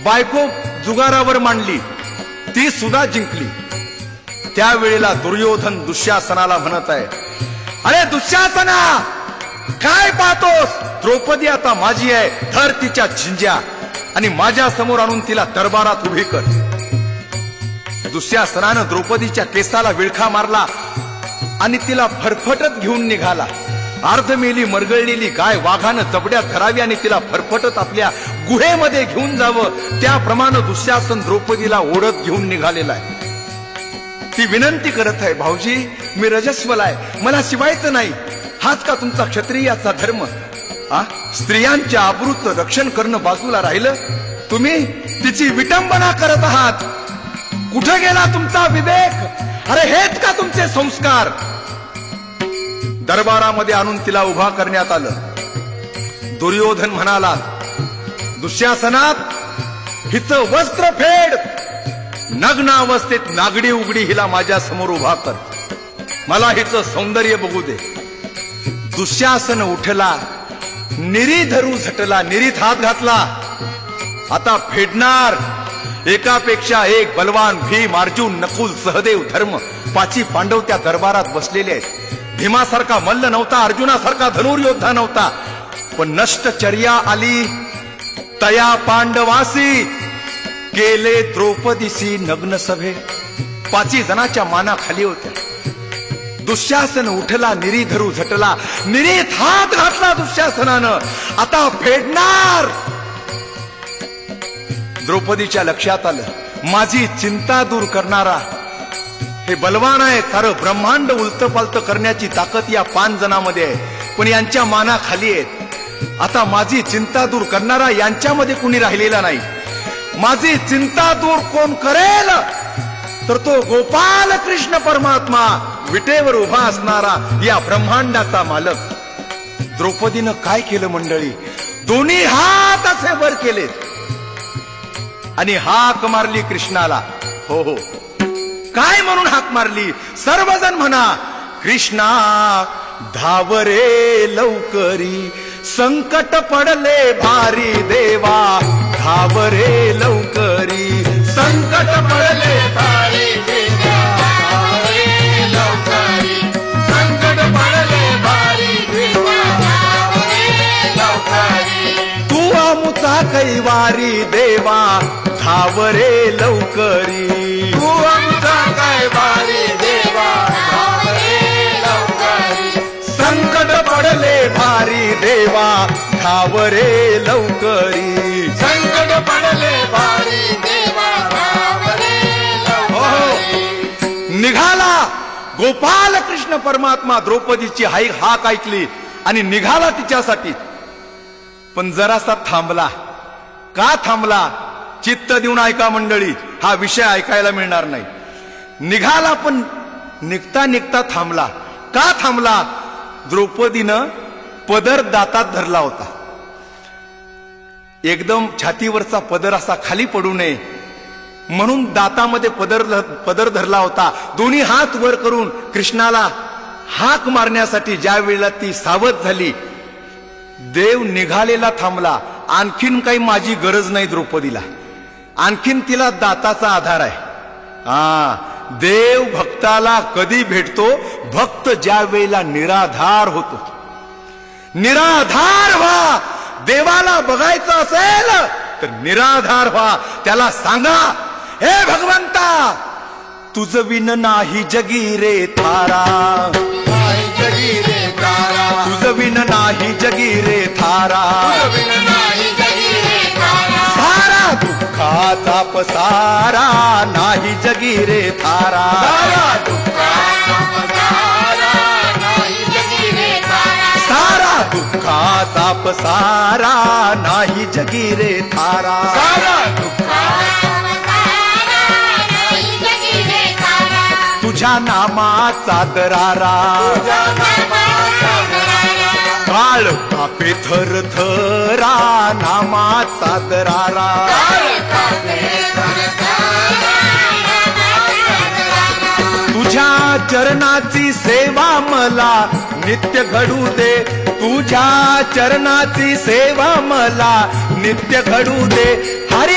बायको जुगारावर मांडली, ती सुद्धा जिंकली. त्यावेळेला दुर्योधन दुःशासनाला म्हणत आहे, अरे दुःशासना, काय पाहतोस? द्रौपदी आता माझी आहे, धर तिच्या झिंज्या आणि माझ्या समोर आणून तिला दरबारात उभी कर. दुःशासनानं द्रौपदीच्या केसाला विळखा मारला आणि तिला फरफटत घेऊन निघाला. अर्धमेली मरगळलेली गाय वाघानं जबड्यात धरावी आणि तिला फरफटत आपल्या गुहेमध्ये घेऊन जावं, त्याप्रमाणे दुःशासन द्रौपदीला ओढत घेऊन निघालेला आहे. ती विनंती करत आहे, भाऊजी मी रजस्वल आहे, मला शिवायचं नाही. हाच का तुमचा क्षत्रियाचा धर्म? स्त्रियांच्या आबरूचं रक्षण करणं बाजूला राहिलं, तुम्ही तिची विटंबना करत आहात. कुठे गेला तुमचा विवेक? अरे हेच का तुमचे संस्कार? दरबारामध्ये आणून तिला उभा करण्यात आलं. दुर्योधन म्हणाला, दुःशासनात हिचं वस्त्र फेड, नग्न अवस्थेत नागडी उघडी हिला माझ्या समोर उभा कर, मला हिचं सौंदर्य बघू दे. दुःशासन उठला, निरी धरू झटला, निरीत हात घातला. आता फेडणार. एकापेक्षा एक बलवान भीम, अर्जुन, नकुल, सहदेव, धर्म, 5 पांडव त्या दरबारात बसलेले आहेत. भीमासारखा मल्ल नव्हता, अर्जुनासारखा धनुर्योद्धा नव्हता, पण नष्टचर्या आली तया पांडवासी, केले द्रौपदीसी नग्न सभे. 5 जणांच्या माना खाली होत्या. दुःशासन उठला, निरी धरू झटला, निरीत हात घातला दुःशासनानं. आता फेडणार. द्रौपदीच्या लक्षात आलं, माझी चिंता दूर करणारा हे बलवान आहे. सारं ब्रह्मांड उलत पालत करण्याची ताकद या 5 जणांमध्ये आहे, पण यांच्या माना खाली आहेत. आता माझी चिंता दूर करणारा यांच्यामध्ये कुणी राहिलेला नाही. माझी चिंता दूर कोण करेल? तर तो गोपाल कृष्ण परमात्मा, विटेवर उभा असणारा या ब्रह्मांडाचा मालक. द्रौपदीनं काय केलं मंडळी? दोन्ही हात असे वर केले आणि हाक मारली कृष्णाला. हो हो, काय म्हणून हाक मारली? सर्वजण म्हणा, कृष्णा धाव रे लवकरी, संकट पडले भारी देवा, धाव रे लवकरी, संकट पडले भारी देवा, धाव रे लवकरी, संकट पडले भारी देवा, धाव रे लवकरी. तू आमुचा कैवारी देवा, धाव रे लवकरी, तू आमचा कैवारी देवा, धाव रे लवकरी. संकट पडले भारी देवा, धाव रे लवकरी, संकट पडले भारी देवा, धाव रे लवकरी. निघाला. गोपाल कृष्ण परमात्मा द्रौपदीची हाक ऐकली आणि निघाला तिच्यासाठी. पण जरासा थांबला. का थांबला? चित्त देऊन ऐका मंडळी, हा विषय ऐकायला मिळणार नाही. निघाला पण निघता निघता थांबला. का थांबला? द्रौपदीनं पदर दातात धरला होता. एकदम छातीवरचा पदर असा खाली पडू नये म्हणून दातामध्ये पदर धरला होता. दोन्ही हात वर करून कृष्णाला हाक मारण्यासाठी ज्या वेळेला ती सावध झाली, देव निघालेला थांबला. आणखीन काही माझी गरज नाही द्रौपदीला, आणखीन तिला दाताचा आधार आहे. देव भक्ताला कधी भेटतो? भक्त ज्या वेळेला निराधार होतो. निराधार व्हा. देवाला बघायचं असेल तर निराधार व्हा. त्याला सांगा, हे भगवंता, तुझ विन नाही जगी रे थारा, नाही जगी रे तारा, तुझ विन नाही जगी रे थारा, तुझ विन नाही जगी रे तारा. सारा दुःखाचा पसारा नाही जगी रे थारा, सारा दुःखाचा पसारा नाही जगी रे तारा. सारा दुःखाचा पसारा नाही जगी रे थारा. सारा दुःखाचा पसारा नाही जगी रे तारा. तुझ्या नामाचा दरारा, तुझ्या नामाचा दरारा, काळ कापे थर थरा, नामाचा दरारा. काळ कापे थरथरा, नामाचा दरारा. तुझ्या चरणाची सेवा मला नित्य घडू दे, तुझ्या चरणाची सेवा मला नित्य घडू दे. हरी रे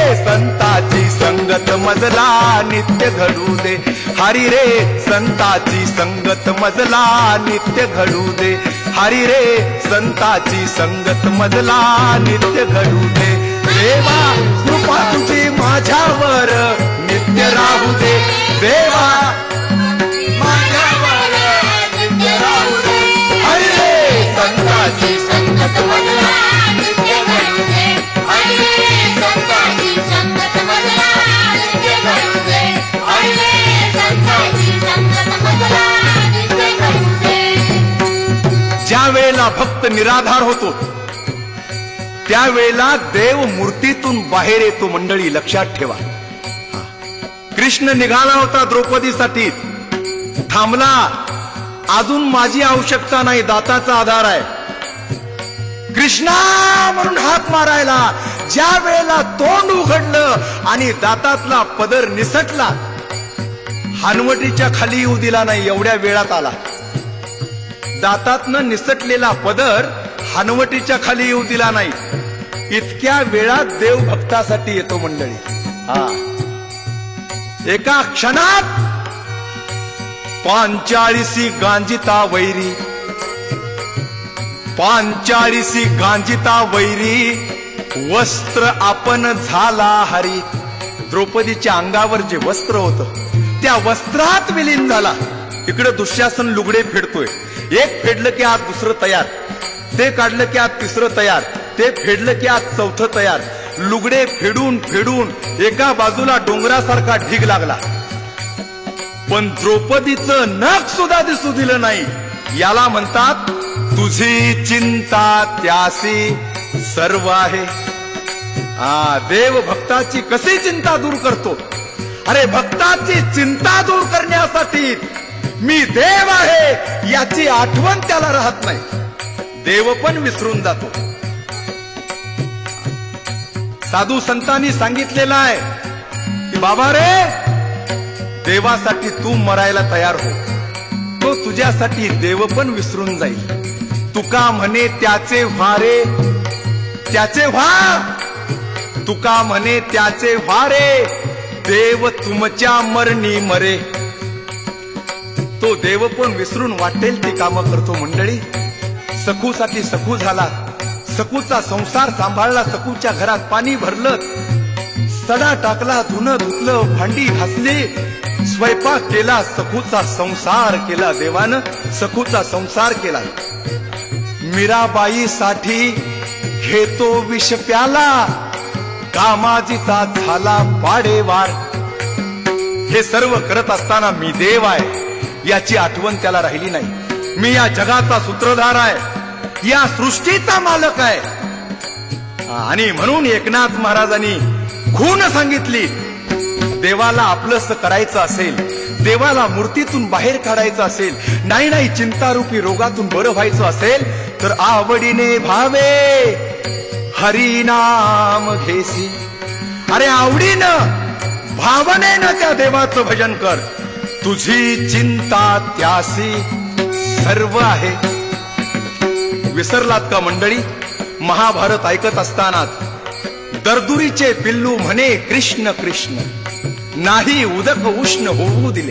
संताची संगत मजला नित्य घडू दे. हरी रे संताची संगत मजला नित्य घडू दे. हरी रे संताची संगत मजला नित्य घडू दे. देवा कृपा तुझी माझ्यावर नित्य राहू दे. देवा माझ्यावर नित्य राहू दे. हरी रे संताची संगत मजला नित्य घडू दे. हरी रे संताची संगत मजला नित्य घडू दे. हरी रे संताची संगत मजला नित्य घडू दे. ज्या वेळेला भक्त निराधार होतो त्यावेळेला देव मूर्तीतून बाहेर येतो. मंडळी लक्षात ठेवा. कृष्ण निघाला होता द्रौपदीसाठी, थांबला. अजून माझी आवश्यकता नाही, दाताचा आधार आहे. कृष्णा म्हणून हाक मारायला ज्या वेळेला तोंड उघडलं आणि दातातला पदर निसटला, हनवटीच्या खाली येऊ दिला नाही, एवढ्या वेळात आला. दातातनं निसटलेला पदर हनवटीच्या खाली येऊ दिला नाही. इतक्या वेळात देव भक्तासाठी येतो. मंडळी एका क्षणात 45 गांजिता वैरी, 45 गांजिता वैरी, वस्त्र आपण झाला हरी. द्रौपदीच्या अंगावर जे वस्त्र होतं त्या वस्त्रात विलीन झाला. इकडे दुःशासन लुगडे फेडतोय. एक फेडलं की आज दुसरं तयार, ते काढलं की आज तिसरं तयार, ते फेडलं की आज चौथं तयार. लुगडे फेडून फेडून एका बाजूला डोंगरासारखा ढीग लागला. पण द्रौपदीचं नख सुद्धा दिसू दिलं नाही. याला म्हणतात तुझी चिंता त्यासी सर्व आहे. देव भक्ताची कशी चिंता दूर करतो. अरे भक्ताची चिंता दूर करण्यासाठी मी देव आहे याची आठवण त्याला राहत नाही. देव पण विसरून जातो. साधू संतांनी सांगितलेलं आहे की बाबा रे, देवासाठी तू मरायला तयार हो, तो तुझ्यासाठी देव पण विसरून जाईल. तुका म्हणे त्याचे व्हा रे, त्याचे व्हा. तुका म्हणे त्याचे व्हा रे, देव तुमच्या मरणी मरे. तो देव पण विसरून वाटेल ती कामं करतो. मंडळी सखूसाठी सखू झाला, सखूचा संसार सांभाळला, सखूच्या घरात पाणी भरलं, सडा टाकला, धुणं धुतलं, भांडी घासली, स्वयंपाक केला, सखूचा संसार केला. देवानं सखूचा संसार केला. मीराबाईसाठी घेतो विष प्याला, कामाजीचा झाला पाडेवार. हे सर्व करत असताना मी देव आहे याची आठवण त्याला राहिली नाही. मी या जगाचा सूत्रधार आहे, या सृष्टीचा मालक आहे. आणि म्हणून एकनाथ महाराजांनी खूण सांगितली. देवाला आपलंस करायचं असेल, देवाला मूर्तीतून बाहेर काढायचं असेल, नाही चिंतारूपी रोगातून बरं व्हायचं असेल तर आवडीने भावे हरिनाम घेसी. अरे आवडीनं भावनेनं त्या देवाचं भजन कर. तुझी चिंता त्यासी सर्व आहे. विसरलात का मंडळी? महाभारत ऐकत असताना दरदुरीचे पिल्लू म्हणे कृष्ण कृष्ण, नाही उदक उष्ण होऊ दिले,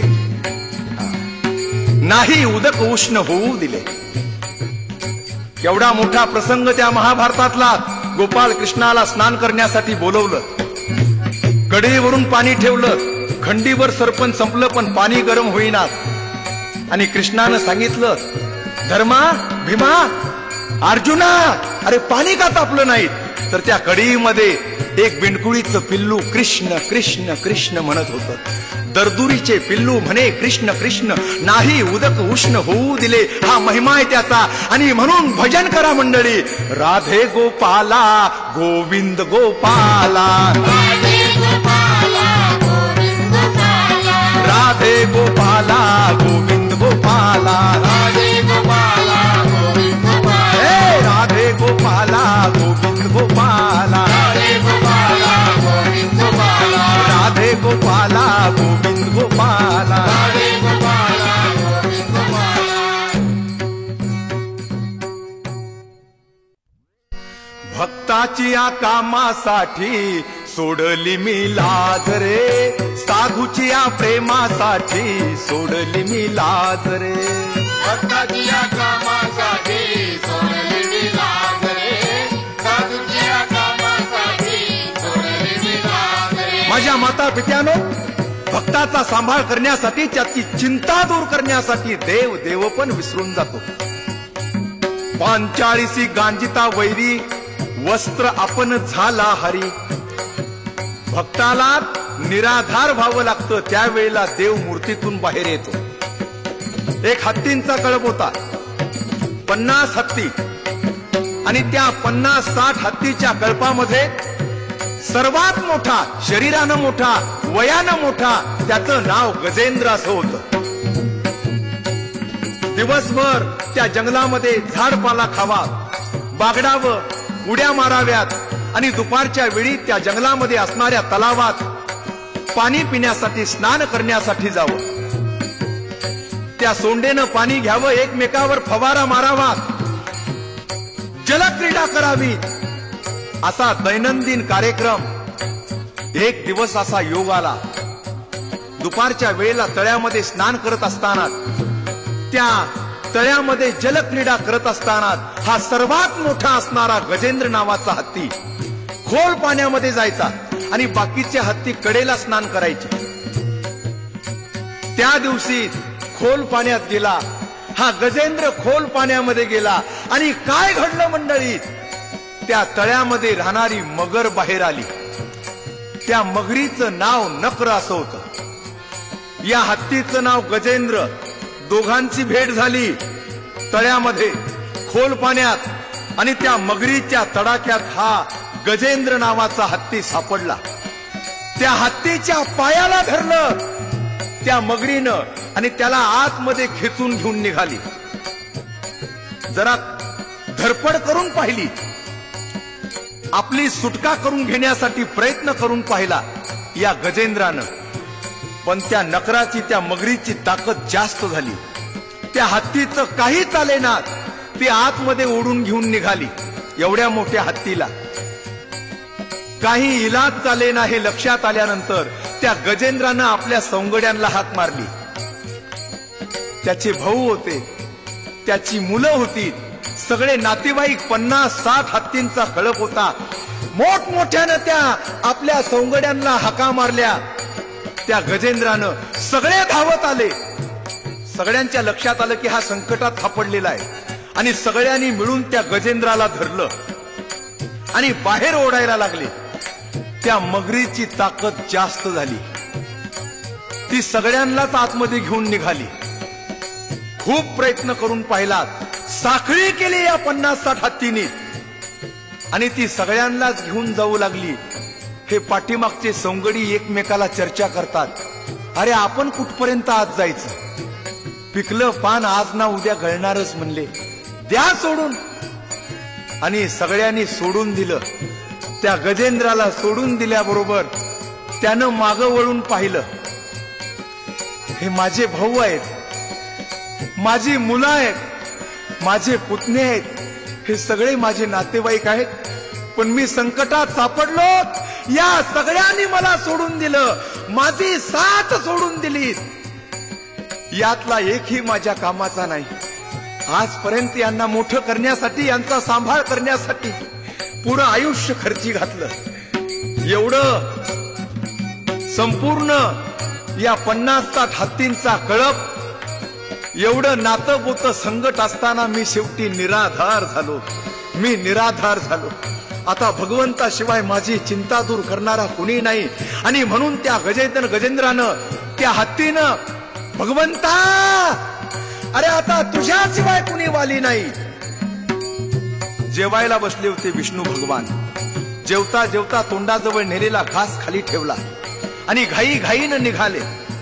नाही उदक उष्ण होऊ दिले. केवढा मोठा प्रसंग त्या महाभारतातला. गोपाळ कृष्णाला स्नान करण्यासाठी बोलवलं, कढईवरून पाणी ठेवलं, खंडीवर सरपण संपलं पण पाणी गरम होईना. आणि कृष्णानं सांगितलं, धर्मा, भीमा, अर्जुना, अरे पाणी का तापलं नाही? तर त्या कढईमध्ये एक बिंडकुळीचं पिल्लू कृष्ण कृष्ण कृष्ण म्हणत होतं. दरदुरीचे पिल्लू म्हणे कृष्ण कृष्ण, नाही उदक उष्ण होऊ दिले. हा महिमा आहे त्याचा. आणि म्हणून भजन करा मंडळी. राधे गोपाला गोविंद गोपाला, राधे गोपाला गोविंद गोपाला, राधे गोपाला गोविंद गोपाला, राधे गोपाला गोविंद गोपाला, हे राधे गोपाला गोविंद गोपाला, राधे गोपाला गोविंद गोपाला, राधे गोपाला गोविंद गोपाला. राधे गोपाला गोविंद गोपाला. भक्ताची या कामासाठी सोडली मी लाज रे साधूची या प्रेमासाठी, सोडली मी लाज रे. भक्ताची या कामासाठी सोडली मी लाज रे, साधूची या कामासाठी सोडली मी लाज रे. माझ्या माता पित्यानो, भक्ताचा सांभाळ करण्यासाठी, त्याची चिंता दूर करण्यासाठी देव देव पण विसरून जातो. 45 गांजिता वैरी वस्त्र आपण झाला हरी. भक्ताला निराधार व्हावं लागतं, त्यावेळेला देव मूर्तीतून बाहेर येतो. एक हत्तींचा कळप होता, 50 हत्ती, आणि त्या 50-60 हत्तीच्या कळपामध्ये सर्वात मोठा, शरीरानं मोठा, वयानं मोठा, त्याचं नाव गजेंद्र असं होतं. दिवसभर त्या जंगलामध्ये झाडपाला खावा, बागडावं, उड्या माराव्यात आणि दुपारच्या वेळी त्या जंगलामध्ये असणाऱ्या तलावात पाणी पिण्यासाठी, स्नान करण्यासाठी जावं. त्या सोंडेनं पाणी घ्यावं, एकमेकावर फवारा मारावा, जलक्रीडा करावी, असा दैनंदिन कार्यक्रम. एक दिवस असा योग आला. दुपारच्या वेळेला तळ्यामध्ये स्नान करत असताना, त्या तळ्यामध्ये जलक्रीडा करत असताना हा सर्वात मोठा असणारा गजेंद्र नावाचा हत्ती खोल पाण्यामध्ये जायचा आणि बाकीचे हत्ती कडेला स्नान करायचे. त्या दिवशी खोल पाण्यात गेला हा गजेंद्र, खोल पाण्यामध्ये गेला आणि काय घडलं मंडळी, त्या तळ्यामध्ये राहणारी मगर बाहेर आली. त्या मगरीचं नाव नक्र असं होतं, या हत्तीचं नाव गजेंद्र. दोघांची भेट झाली तळ्यामध्ये, खोल पाण्यात, आणि त्या मगरीच्या तडाख्यात हा गजेंद्र नावाचा हत्ती सापडला. त्या हत्तीच्या पायाला धरलं त्या मगरीनं आणि त्याला आतमध्ये खेचून घेऊन निघाली. जरा धडपड करून पाहिली, आपली सुटका करून घेण्यासाठी प्रयत्न करून पाहिला या गजेंद्रानं, पण त्या नकराची, त्या मगरीची ताकद जास्त झाली. त्या हत्तीचं काही चालेना, ती आतमध्ये ओढून घेऊन निघाली. एवढ्या मोठ्या हत्तीला काही इलाज चालेना हे लक्षात आल्यानंतर त्या गजेंद्रानं आपल्या सौंगड्यांना हाक मारली. त्याचे भाऊ होते, त्याची मुलं होती, सगळे नातेवाईक, 50-60 हत्तींचा कळप होता. मोठमोठ्यानं त्या आपल्या सौंगड्यांना हाका मारल्या. त्या गजेंद्रानं सगळे धावत आले. सगळ्यांच्या लक्षात आलं की हा संकटात सापडलेला आहे आणि सगळ्यांनी मिळून त्या गजेंद्राला धरलं आणि बाहेर ओढायला लागले. त्या मगरीची ताकद जास्त झाली, ती सगळ्यांनाच आतमध्ये घेऊन निघाली. खूप प्रयत्न करून पाहिला, साखळी केली या 50-60 हत्तींनी आणि ती सगळ्यांनाच घेऊन जाऊ लागली. हे पाठीमागचे सौंगडी एकमेकाला चर्चा करतात, अरे आपण कुठपर्यंत आज जायचं, पिकलं पान आज ना उद्या गळणारच म्हणले, द्या सोडून. आणि सगळ्यांनी सोडून दिलं. त्या गजेंद्राला सोडून दिल्याबरोबर त्यानं मागं वळून पाहिलं, हे माझे भाऊ आहेत, माझी मुलं आहेत, माझे पुतणे आहेत, हे सगळे माझे नातेवाईक आहेत, पण मी संकटात सापडलो, या सगळ्यांनी मला सोडून दिलं, माझी साथ सोडून दिली, यातला एकही माझ्या कामाचा नाही. आजपर्यंत यांना मोठं करण्यासाठी, यांचा सांभाळ करण्यासाठी पुरं आयुष्य खर्ची घातलं. एवढं संपूर्ण या 50-60 हत्तींचा कळप, एवढं नातं गोतं संकट असताना मी शेवटी निराधार झालो. मी निराधार झालो. आता भगवंताशिवाय माझी चिंता दूर करणारा कुणी नाही. आणि म्हणून त्या गजेंद्रानं, त्या हत्तीनं, भगवंता अरे आता तुझ्याशिवाय कुणी वाली नाही. जेवायला बसले होते विष्णू भगवान. जेवता जेवता तोंडाजवळ नेलेला घास खाली ठेवला आणि घाई घाईनं निघाले.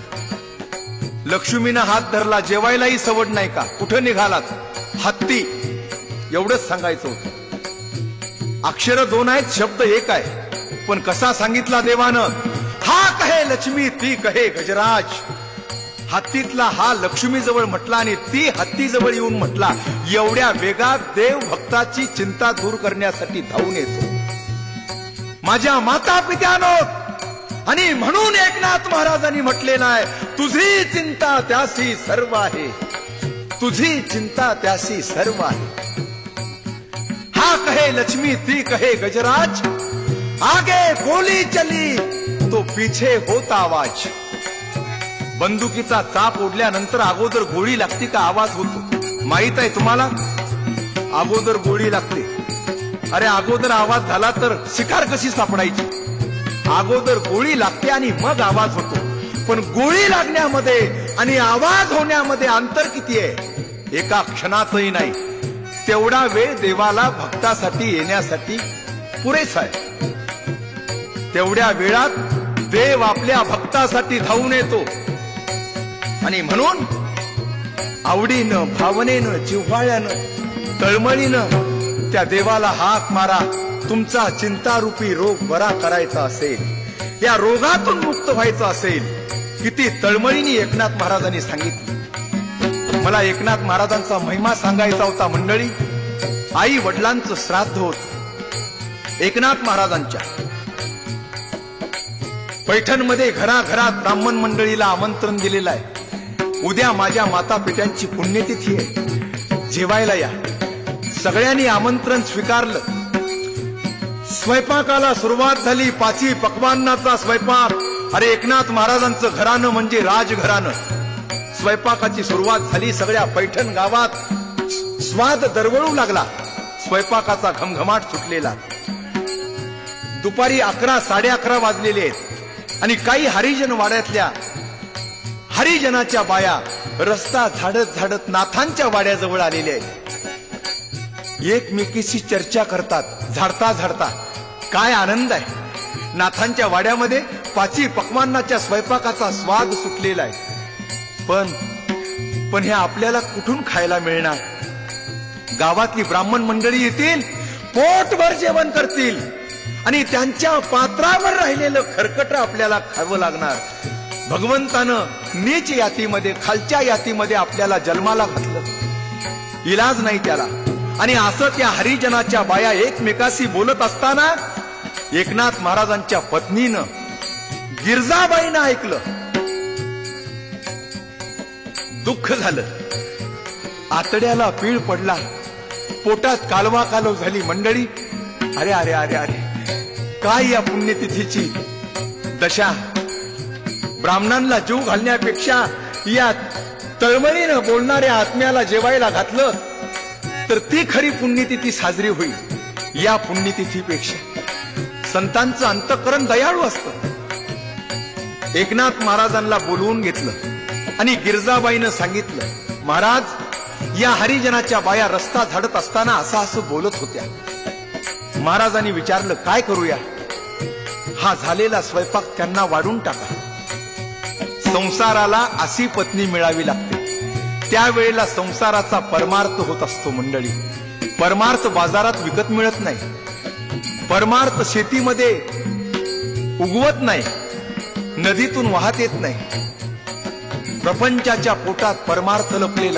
लक्ष्मीनं हात धरला, जेवायलाही सवड नाही का, कुठं निघालात? हत्ती, एवढंच सांगायचं होतं. अक्षर 2 आहेत, शब्द 1 आहे, पण कसा सांगितला देवानं, हा कहे लक्ष्मी ती कहे गजराज. हत्तीतला हा लक्ष्मी जवळ म्हटला आणि ती हत्ती जवळ येऊन म्हटला. एवढ्या वेगात देव भक्ताची चिंता दूर करण्यासाठी धावून येतो. माझ्या माता पित्यानो, आणि म्हणून एकनाथ महाराजांनी म्हटलेलं आहे, तुझी चिंता त्यासी सर्व आहे, तुझी चिंता त्यासी सर्व आहे. हा कहे लक्ष्मी ती कहे गजराज, आगे गोली चली तो पीछे होता आवाज. बंदुकीचा चाप ओढल्यानंतर अगोदर गोळी लागते का आवाज होतो? माहित आहे तुम्हाला? अगोदर गोळी लागते. अरे अगोदर आवाज झाला तर शिकार कशी सापडायची? अगोदर गोळी लागते आणि मग आवाज होतो. पण गोळी लागण्यामध्ये आणि आवाज होण्यामध्ये अंतर किती आहे? एका क्षणातही नाही. तेवढा वेळ देवाला भक्तासाठी येण्यासाठी पुरेसा आहे. तेवढ्या वेळात देव आपल्या भक्तासाठी धावून येतो. आणि म्हणून आवडीनं, भावनेनं, जिव्हाळ्यानं, तळमळीनं त्या देवाला हाक मारा. तुमचा चिंतारूपी रोग बरा करायचा असेल, या रोगातून मुक्त व्हायचं असेल. किती तळमळीने एकनाथ महाराजांनी सांगितलं. मला एकनाथ महाराजांचा महिमा सांगायचा होता मंडळी. आई वडिलांचं श्राद्ध होत एकनाथ महाराजांच्या. पैठणमध्ये घराघरात ब्राह्मण मंडळीला आमंत्रण दिलेलं आहे. उद्या माझ्या माता पित्यांची पुण्यतिथी आहे, जेवायला या. सगळ्यांनी आमंत्रण स्वीकारलं. स्वयंपाकाला सुरुवात झाली. पाची पक्वान्नाचा स्वयंपाक. अरे एकनाथ महाराजांचं घराणं म्हणजे राजघराणं. स्वयंपाकाची सुरुवात झाली. सगळ्या पैठण गावात स्वाद दरवळू लागला. स्वयंपाकाचा घमघमाट सुटलेला. दुपारी 11, 11:30 वाजलेले आहेत आणि काही हरिजन वाड्यातल्या हरिजनाच्या बाया रस्ता झाडत झाडत नाथांच्या वाड्याजवळ आलेल्या आहेत. एकमेकीशी चर्चा करतात, झाडता झाडता. काय आनंद आहे! नाथांच्या वाड्यामध्ये पाची पक्वान्नाच्या स्वयंपाकाचा स्वाद सुटलेला आहे. पण हे आपल्याला कुठून खायला मिळणार? गावातली ब्राह्मण मंडळी येतील, पोटभर जेवण करतील आणि त्यांच्या पात्रावर राहिलेलं खरकट आपल्याला खावं लागणार. भगवंतानं नीच यातीमध्ये, खालच्या यातीमध्ये आपल्याला जन्माला घातलं, इलाज नाही त्याला. आणि असं त्या हरिजनाच्या बाया एकमेकाशी बोलत असताना एकनाथ महाराजांच्या पत्नीनं गिरजाबाईनं ऐकलं. दुःख झालं. आतड्याला पीळ पडला. पोटात कालवा कालव झाली. मंडळी, अरे अरे अरे अरे, काय या पुण्यतिथीची दशा! ब्राह्मणांना जीव घालण्यापेक्षा या तळमळीनं बोलणाऱ्या आत्म्याला जेवायला घातलं तर ती खरी पुण्यतिथी साजरी होईल. या पुण्यतिथीपेक्षा संतांचं अंतःकरण दयाळू असतं. एकनाथ महाराजांना बोलवून घेतलं आणि गिरजाबाईनं सांगितलं, महाराज, या हरिजनाच्या बाया रस्ता झाडत असताना असं बोलत होत्या. महाराजांनी विचारलं, काय करूया? हा झालेला स्वयंपाक त्यांना वाढून टाका. संसाराला अशी पत्नी मिळावी लागते. त्यावेळेला संसाराचा परमार्थ होत असतो. मंडळी, परमार्थ बाजारात विकत मिळत नाही. परमार्थ शेतीमध्ये उगवत नाही, नदीतून वाहत येत नाही. प्रपंचाच्या पोटात परमार्थ लपलेला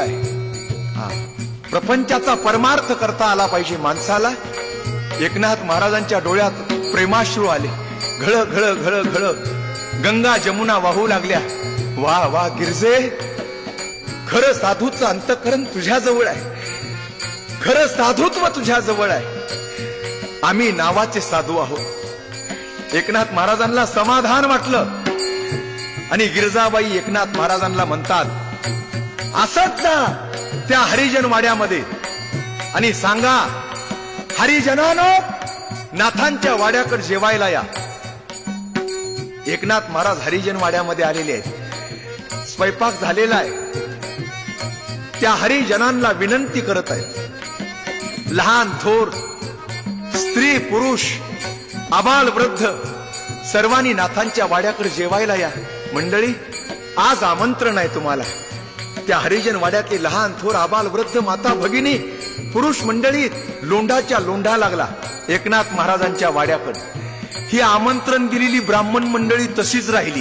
आहे. प्रपंचाचा परमार्थ करता आला पाहिजे माणसाला. एकनाथ महाराजांच्या डोळ्यात प्रेमाश्रू आले. घळ घळ घळ घळ गंगा जमुना वाहू लागल्या. वा वा गिरजे, खरं साधूचं अंतःकरण तुझ्या जवळ आहे. खरं साधुत्व तुझ्या जवळ आहे. आम्ही नावाचे साधू आहोत. एकनाथ महाराजांना समाधान वाटलं आणि गिरजाबाई एकनाथ महाराजांना म्हणतात, असंच जा त्या हरिजन वाड्यामध्ये आणि सांगा, हरिजनानो, नाथांच्या वाड्याकडे जेवायला या. एकनाथ महाराज हरिजन वाड्यामध्ये आलेले आहेत. स्वयंपाक झालेला आहे. त्या हरिजनांना विनंती करत आहेत. लहान थोर, स्त्री पुरुष, आबाल वृद्ध सर्वांनी नाथांच्या वाड्याकडे जेवायला या. मंडळी, आज आमंत्रण आहे तुम्हाला. त्या हरिजन वाड्यातले लहान थोर, आबाल वृद्ध, माता भगिनी, पुरुष मंडळी लोंढाच्या लोंढा लागला एकनाथ महाराजांच्या वाड्याकडे. ही आमंत्रण दिलेली ब्राह्मण मंडळी तशीच राहिली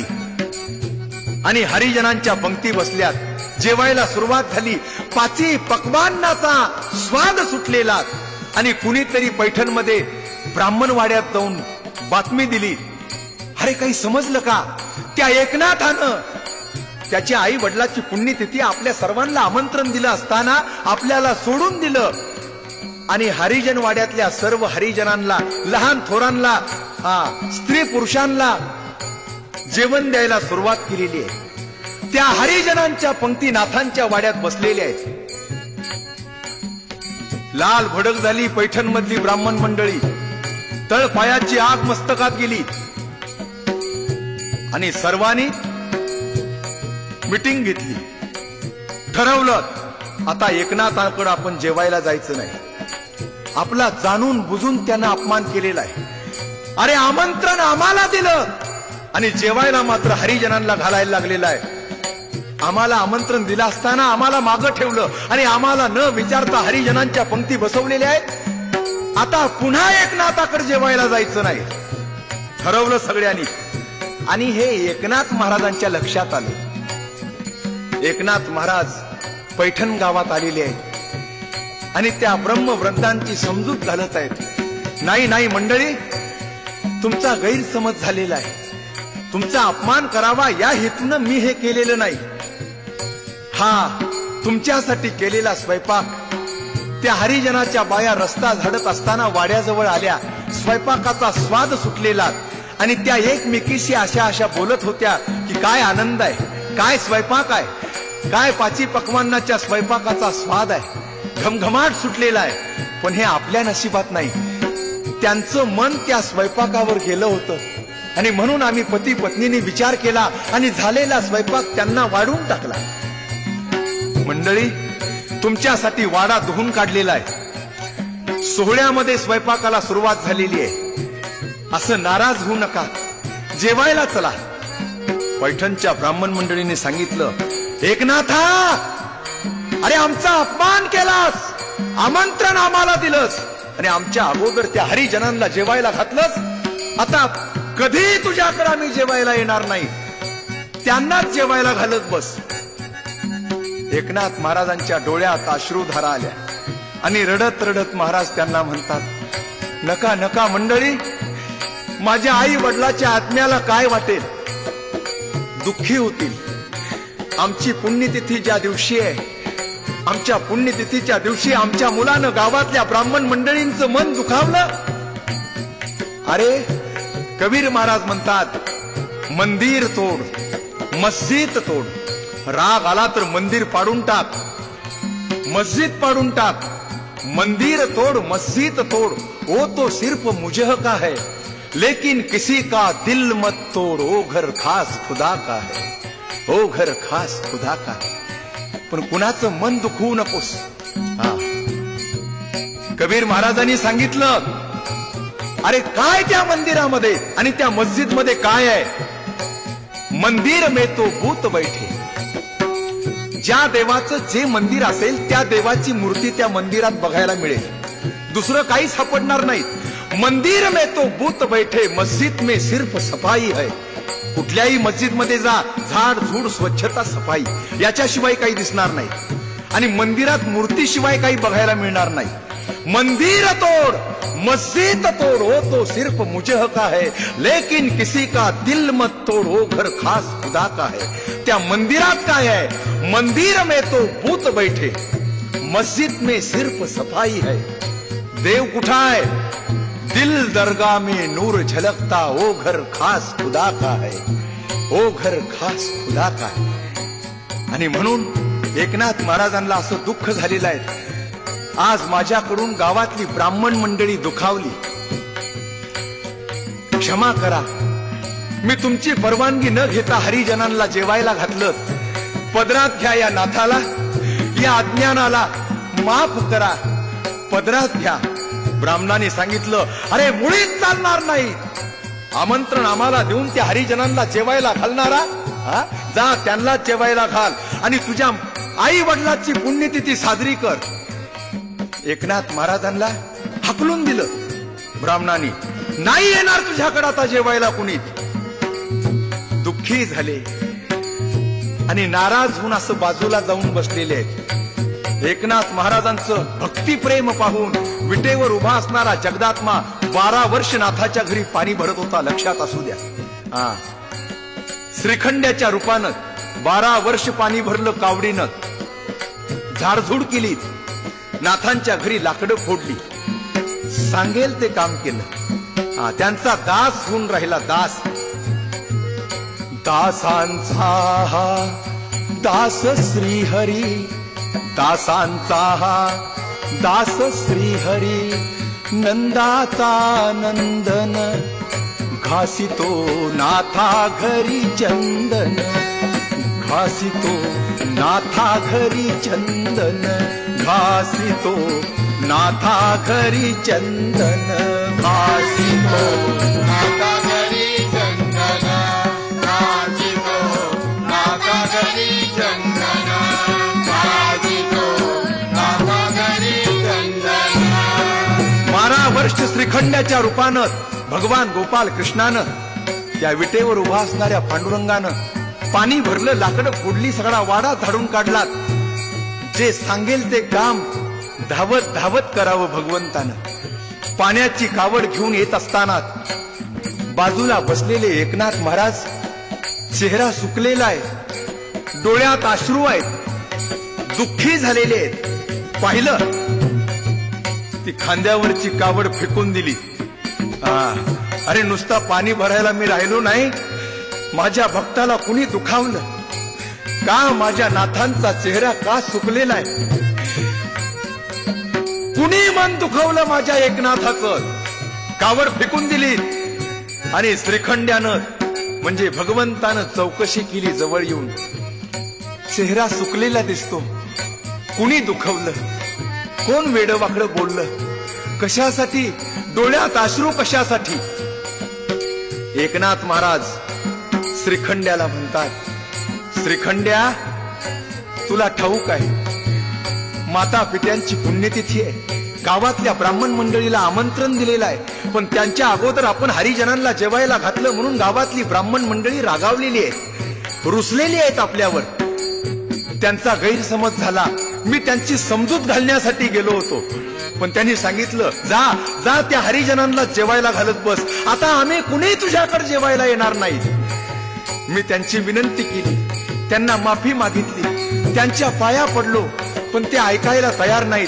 आणि हरिजनांच्या पंक्ती बसल्यात. जेवायला सुरुवात झाली. पाची पक्वान्नाचा स्वाद सुटलेला आणि कुणीतरी पैठणमध्ये ब्राह्मण वाड्यात जाऊन बातमी दिली. अरे काही समजलं का? त्या एकनाथानं त्याच्या आई वडिलाची पुण्यतिथी आपल्या सर्वांना आमंत्रण दिलं असताना आपल्याला सोडून दिलं आणि हरिजन वाड्यातल्या सर्व हरिजनांना, लहान थोरांना, स्त्री पुरुषांना जेवण द्यायला सुरुवात केलेली आहे. त्या हरिजनांच्या पंक्ती नाथांच्या वाड्यात बसलेल्या आहेत. लाल भडक झाली पैठण मधली ब्राह्मण मंडळी. तळपायाची आग मस्तकात गेली आणि सर्वांनी मीटिंग घेतली. ठरवलं आता एकनाथाकडे आपण जेवायला जायचं नाही. आपला जाणून बुजून त्यानं अपमान केलेला आहे. अरे आमंत्रण आम्हाला दिलं आणि जेवायला मात्र हरिजनांना घालायला लागलेला आहे. आम्हाला आमंत्रण दिलं असताना आम्हाला मागं ठेवलं आणि आम्हाला न विचारता हरिजनांच्या पंक्ती बसवलेल्या आहेत. आता पुन्हा एकनाथाकडे जेवायला जायचं नाही ठरवलं सगळ्यांनी. आणि हे एकनाथ महाराजांच्या लक्षात आले. एकनाथ महाराज पैठण गावात आलेले आहेत आणि त्या ब्रह्मवृंदांची समजूत घालत आहेत. नाही नाही मंडळी, तुमचा गैरसमज झालेला आहे. तुमचा अपमान करावा या हेतून मी हे केलेलं नाही. हा तुमच्यासाठी केलेला स्वयंपाक. त्या हरिजनाच्या बाया रस्ता झाडत असताना वाड्याजवळ आल्या. स्वयंपाकाचा स्वाद सुटलेला आणि त्या एकमेकीशी अशा बोलत होत्या की काय आनंद आहे, काय स्वयंपाक आहे, काय पाची पक्वान्नाच्या स्वयंपाकाचा स्वाद आहे. घमघमाट सुटलेला आहे. पण हे आपल्या नशिबात नाही. त्यांचं मन त्या स्वयंपाकावर गेलं होतं आणि म्हणून आम्ही पती पत्नीने विचार केला आणि झालेला स्वयंपाक त्यांना वाढून टाकला. मंडळी, तुमच्यासाठी वाडा धुवून काढलेला आहे. सोहळ्यामध्ये स्वयंपाकाला सुरुवात झालेली आहे. असं नाराज होऊ नका, जेवायला चला. पैठणच्या ब्राह्मण मंडळीने सांगितलं, एकनाथा, अरे आमचा अपमान केलास, आमंत्रण आम्हाला दिलंस आणि आमच्या अगोदर त्या हरिजनांना जेवायला घातलंस. आता कधी तुझ्याकडे आम्ही जेवायला येणार नाही. त्यांनाच जेवायला घालत बस. एकनाथ महाराजांच्या डोळ्यात अश्रुधारा आल्या आणि रडत रडत महाराज त्यांना म्हणतात, नका नका मंडळी, माझ्या आई वडिलाच्या आत्म्याला काय वाटेल, दुःखी होतील. आमची पुण्यतिथी ज्या दिवशी आहे, आमच्या पुण्यतिथीच्या दिवशी आमच्या मुलानं गावातल्या ब्राह्मण मंडळींचं मन दुखावलं. अरे कबीर महाराज म्हणतात, मंदिर तोड, मस्जिद तोड. राग आला तर मंदिर पाडून टाक, मस्जिद पाडून टाक. मंदिर तोड, मस्जिद तोड, वो तो सिर्फ मुझे का है, लेकिन किसी का दिल मत तोड. ओ घर खास खुदा का है, ओ घर खास खुदा का है. पण कुणाचं मन दुखवू नकोस. कबीर महाराजांनी सांगितलं, अरे काय त्या मंदिरामध्ये आणि त्या मस्जिद मध्ये काय आहे? मंदिर में तो भूत बैठे. ज्या देवाचं जे मंदिर असेल त्या देवाची मूर्ती त्या मंदिरात बघायला मिळेल. दुसरं काही सापडणार नाही. मंदिर में तो भूत बैठे, मस्जिद में सिर्फ सफाई है. कुठल्याही मस्जिद मध्ये जा, झाड झूड स्वच्छता सफाई याच्याशिवाय काही दिसणार नाही आणि मंदिरात मूर्तीशिवाय काही बघायला मिळणार नाही. मंदिर तोड, मस्जिद तोड, हो तो सिर्फ मुझे का है, लेकिन किसी का दिल मत तोड. हो घर खास खुदा का है. त्या मंदिरात काय आहे? मंदिर में तो भूत बैठे, मस्जिद में सिर्फ सफाई है. देव कुठं आहे? दिल दरगाह में नूर झलकता. ओ घर खास खुदा का है, ओ घर खास खुदा का है. आणि म्हणून एकनाथ महाराजांना असं दुःख झालेलं आहे. आज माझ्याकडून गावातली ब्राह्मण मंडळी दुखावली, क्षमा करा. मी तुमची परवानगी न घेता हरिजनांना जेवायला घातलं. पदरात घ्या या नाथाला, या अज्ञानाला माफ करा, पदरात घ्या. ब्राह्मणाने सांगितलं, अरे मुळीच चालणार नाही. आमंत्रण आम्हाला देऊन त्या हरिजनांना जेवायला घालणारा, जा त्यांना जेवायला घाल आणि तुझ्या आई वडिलाची पुण्यतिथी साजरी कर. एकनाथ महाराजांना हकलून दिलं ब्राह्मणाने. नाही येणार तुझ्याकडे आता जेवायला कुणी. दुःखी झाले आणि नाराज होऊन असं बाजूला जाऊन बसलेले आहेत. एकनाथ महाराजांचं भक्तिप्रेम पाहून विटेवर उभा असणारा जगदात्मा 12 वर्ष नाथाच्या घरी पाणी भरत होता, लक्षात असू द्या. श्रीखंड्याच्या रूपानं 12 वर्ष पाणी भरलं कावडीनं, झाडझूड केली, नाथांच्या घरी लाकडं फोडली, सांगेल ते काम केलं. त्यांचा दास होऊन राहिला, दास. दासांचा हा दास श्रीहरी, दासांचा हा दास श्रीहरी, नंदाचा नंदन घासितो नाथा घरी चंदन, घासितो नाथा घरी चंदन, घासितो नाथा घरी चंदन, घासितो नाथा घरी चंदन, घासितो नाथा घरी चंदन, घासितो नाथा घरी चंदन. 12 वर्ष श्रीखंड्याच्या रूपानं भगवान गोपाल कृष्णानं त्या विटेवर उभा असणाऱ्या पांडुरंगानं पाणी भरलं, लाकडं फोडली, सगळा वाडा झाडून काढला. जे सांगेल ते काम धावत धावत करावं भगवंतानं. पाण्याची कावड घेऊन येत असताना बाजूला बसलेले एकनाथ महाराज, चेहरा सुकलेला आहे, डोळ्यात अश्रू आहेत, दुःखी झालेले आहेत. पाहिलं, ती खांद्यावरची कावड फेकून दिली. अरे नुसता पाणी भरायला मी राहिलो नाही, माझ्या भक्ताला कुणी दुखावलं का? माझ्या नाथांचा चेहरा का सुकलेला आहे? कुणी मन दुखावलं माझ्या एकनाथाचं? कावड फेकून दिली. आणि श्रीखंड्यानं म्हणजे भगवंतानं चौकशी केली जवळ येऊन. चेहरा सुकलेला दिसतो. कुणी दुखवलं? कोण वेडवाकडं बोललं? कशासाठी? डोळ्यात अश्रू कशासाठी? एकनाथ महाराज श्रीखंड्याला म्हणतात, श्रीखंड्या, तुला ठाऊक आहे माता पित्यांची पुण्यतिथी आहे, गावातल्या ब्राह्मण मंडळीला आमंत्रण दिलेलं आहे, पण त्यांच्या अगोदर आपण हरिजनांना जेवायला घातलं म्हणून गावातली ब्राह्मण मंडळी रागावलेली आहे, रुसलेली आहेत आपल्यावर. त्यांचा गैरसमज झाला. मी त्यांची समजूत घालण्यासाठी गेलो होतो, पण त्यांनी सांगितलं, जा जा त्या हरिजनांना जेवायला घालत बस, आता आम्ही कुणी तुझ्याकडे जेवायला येणार नाही. मी त्यांची विनंती केली, त्यांना माफी मागितली, त्यांच्या पाया पडलो, पण ते ऐकायला तयार नाहीत.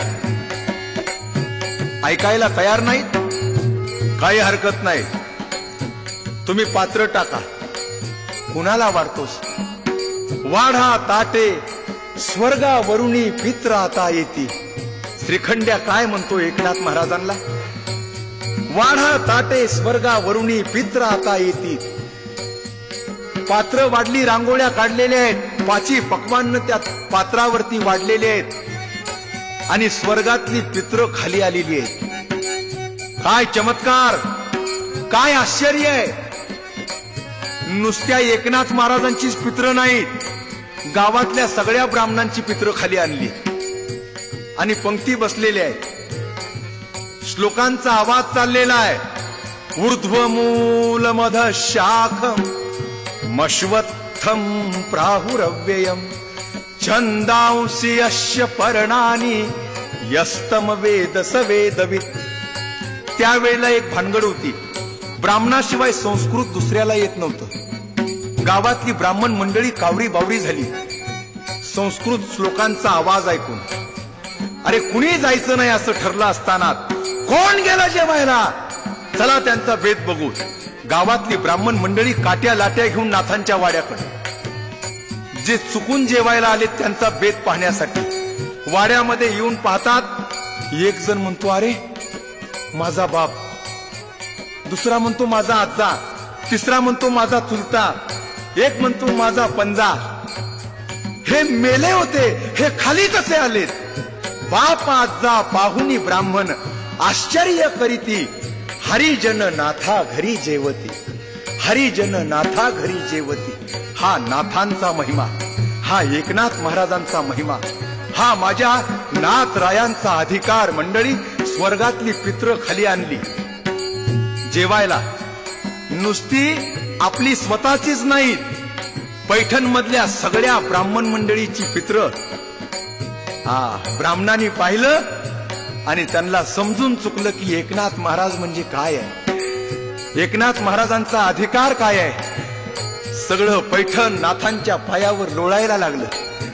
ऐकायला तयार नाहीत. काही हरकत नाही, तुम्ही पात्र टाका. कुणाला वाढतोस? वाढा ताटे स्वर्गावरुणी पित्र आता येती. श्रीखंड्या काय म्हणतो एकनाथ महाराजांना? वाढा ताटे स्वर्गावरुणी पित्र आता येती. पात्र वाढली, रांगोळ्या काढलेल्या आहेत, पाची पक्वान्न त्या पात्रावरती वाढलेले आहेत आणि स्वर्गातली पित्र खाली आलेली आहेत. काय चमत्कार, काय आश्चर्य आहे! नुसत्या एकनाथ महाराजांचीच पित्र नाहीत, गावातल्या सगळ्या ब्राह्मणांची पित्र खाली आणली आणि पंक्ती बसलेल्या आहेत. श्लोकांचा आवाज चाललेला आहे. ऊर्ध्वमूल मध शाखम मश्वत्थम प्राहुरव्ययम छंदांसी अश्य पर्णानी यस्तम वेद स वेदवित. त्यावेळेला एक भानगड होती. ब्राह्मणाशिवाय संस्कृत दुसऱ्याला येत नव्हतं. गावातली ब्राह्मण मंडळी कावरी बावरी झाली संस्कृत श्लोकांचा आवाज ऐकून. अरे कुणी जायचं नाही असं ठरलं असताना कोण गेला जेवायला? चला त्यांचा भेद बघू. गावातली ब्राह्मण मंडळी काट्या लाट्या घेऊन नाथांच्या वाड्याकडे. जे चुकून जेवायला आले त्यांचा भेद पाहण्यासाठी वाड्यामध्ये येऊन पाहतात. एक जण म्हणतो, अरे माझा बाप, दुसरा म्हणतो माझा आजा, तिसरा म्हणतो माझा चुलता, एक म्हणतो माझा पंजा. हे मेले होते, हे खाली कसे आलेत? बाप आजा पाहुनी ब्राह्मण आश्चर्य करीती. हरिजन नाथा घरी जेवती, हरिजन नाथा घरी जेवती. हा नाथांचा महिमा, हा एकनाथ महाराजांचा महिमा, हा माझ्या नाथरायांचा अधिकार. मंडळी, स्वर्गातली पित्र खाली आणली जेवायला. नुसती आपली स्वतःचीच नाहीत, पैठण मधल्या सगळ्या ब्राह्मण मंडळीची पित्र. ब्राह्मणांनी पाहिलं आणि त्यांना समजून चुकलं की एकनाथ महाराज म्हणजे काय आहे, एकनाथ महाराजांचा अधिकार काय आहे. सगळं पैठण नाथांच्या पायावर लोळायला लागलं.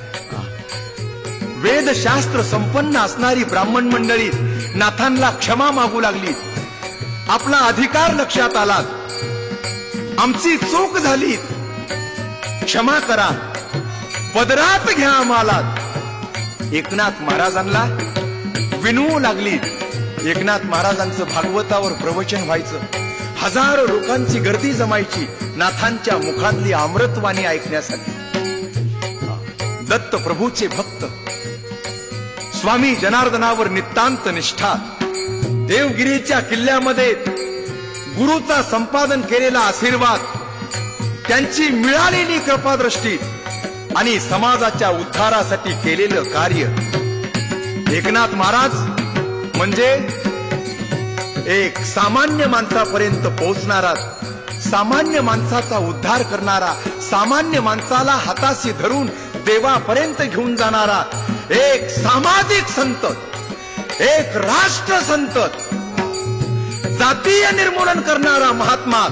वेदशास्त्र संपन्न असणारी ब्राह्मण मंडळी नाथांना क्षमा मागू लागली. आपला अधिकार लक्षात आला, आमची चूक झाली, क्षमा करा, पदरात घ्या आम्हाला. एकनाथ महाराजांना विनवू लागली. एकनाथ महाराजांचं भागवतावर प्रवचन व्हायचं. हजारो लोकांची गर्दी जमायची नाथांच्या मुखातली अमृतवाणी ऐकण्यासाठी. दत्त प्रभूचे भक्त, स्वामी जनार्दनावर नितांत निष्ठा, देवगिरीच्या किल्ल्यामध्ये गुरुचा संपादन केलेला आशीर्वाद, त्यांची मिळालेली कृपादृष्टी आणि समाजाच्या उद्धारासाठी केलेलं कार्य. एकनाथ महाराज म्हणजे एक सामान्य माणसापर्यंत पोहोचणारा, सामान्य माणसाचा उद्धार करणारा, सामान्य माणसाला हाताशी धरून देवापर्यंत घेऊन जाणारा एक सामाजिक संत, एक राष्ट्र संत, जातीय निर्मूलन करणारा महात्मा.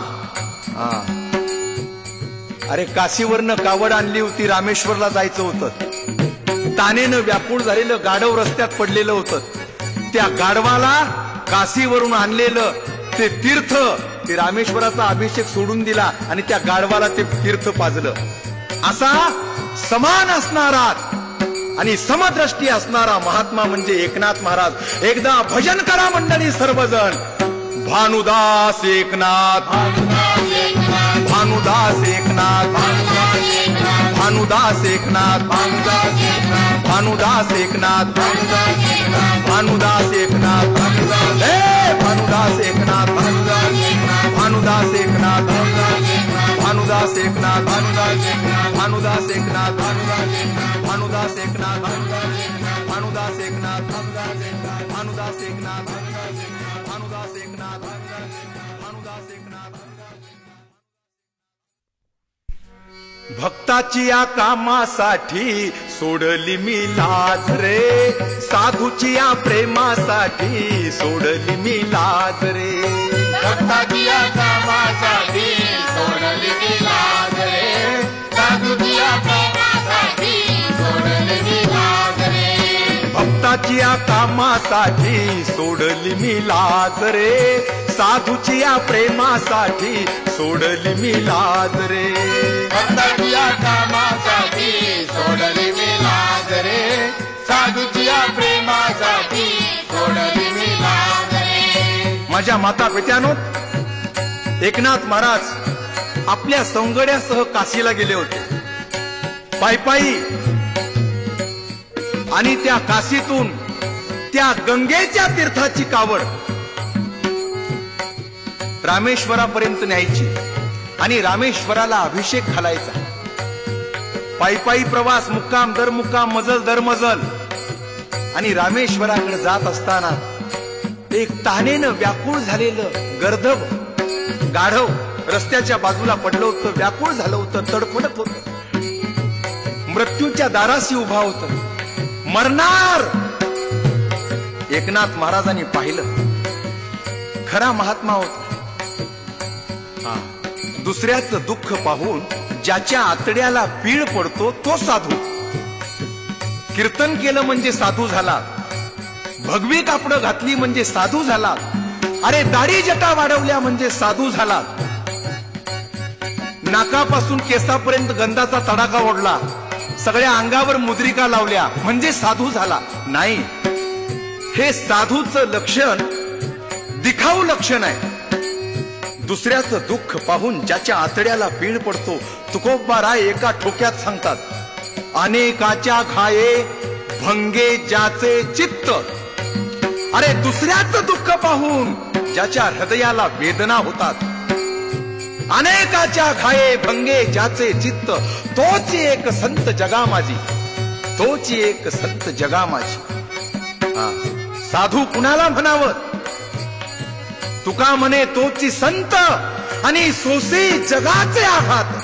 अरे काशीवरनं कावड आणली होती, रामेश्वरला जायचं होतं. तानेनं व्यापूळ झालेलं गाढव रस्त्यात पडलेलं होतं. त्या गाढवाला काशीवरून आणलेलं ते तीर्थ, ते रामेश्वराचा अभिषेक सोडून दिला आणि त्या गाढवाला ते तीर्थ पाजलं. असा समान असणारा आणि समदृष्टी असणारा महात्मा म्हणजे एकनाथ महाराज. एकदा भजन करा मंडळी सर्वजण. भानुदास एकनाथ, भानुदास एकनाथ, भानुदास एकनाथ, भानुदास एकनाथ, भानुदास एकनाथ, हे भानुदास एकनाथ, भानुदास एकनाथ, भानुदास एकनाथ, भानुदास एकनाथ, भानुदास एकनाथ, भानुदास एकनाथ, भानुदास एकनाथ, भानुदास एकनाथ, भानुदास एकनाथ. भक्ताची या कामासाठी सोडली मी लाज रे, साधूची या प्रेमासाठी सोडली मी लाज रे. भक्ताची या कामासाठी सोडली मी लाज रे, साधूची या प्रेमासाठी सोडली मी लाज रे. भक्ताची या कामासाठी सोडली मी लाज रे, साधूची या प्रेमासाठी सोडली मी लाज रे. भक्ताची या कामासाठी सोडली मी लाज रे, साधूची या प्रेमासाठी सोडली मी लाज रे. माझ्या माता पित्यानो, एकनाथ महाराज आपल्या सौंगड्यासह काशीला गेले होते पायी. आणि त्या काशीतून त्या गंगेच्या तीर्थाची कावड रामेश्वरापर्यंत न्यायची आणि रामेश्वराला अभिषेक घालायचा. पायी प्रवास, मुक्काम दर मुक्काम, मजल दर मजल. आणि रामेश्वराकडे जात असताना एक तानेनं व्याकुळ झालेलं गर्दभ गाढव रस्त्याच्या बाजूला पडलं होतं. व्याकुळ झालं होतं, तडफडत होतं, मृत्यूच्या दाराशी उभा होतं, मरणार. एकनाथ महाराजांनी पाहिलं, खरा महात्मा होता. दुसऱ्याचं दुःख पाहून ज्याच्या आतड्याला पीळ पडतो तो साधू. कीर्तन केलं म्हणजे साधू झाला, भगवी कापडं घातली म्हणजे साधू झाला, अरे दाढी जटा वाढवल्या म्हणजे साधू झाला, नाकापासून केसापर्यंत गंधाचा तडाखा ओढला, सगळ्या अंगावर मुद्रिका लावल्या म्हणजे साधू झाला. नाही, हे साधूचं लक्षण दिखाऊ लक्षण आहे. दुसऱ्याचं दुःख पाहून ज्याच्या आतड्याला पीळ पडतो, तुकोबाराय एका ठोक्यात सांगतात, अनेकाच्या घाये भंगे ज्याचे चित्त. अरे दुसऱ्याचं दुःख पाहून ज्याच्या हृदयाला वेदना होतात, अनेकाच्या घाये भंगे ज्याचे चित्त, तोच एक संत जगा माझी, तोच एक संत जगा माझी. साधू कुणाला म्हणावं? तुका म्हणे तोची संत आणि सोसे जगाचे आघात.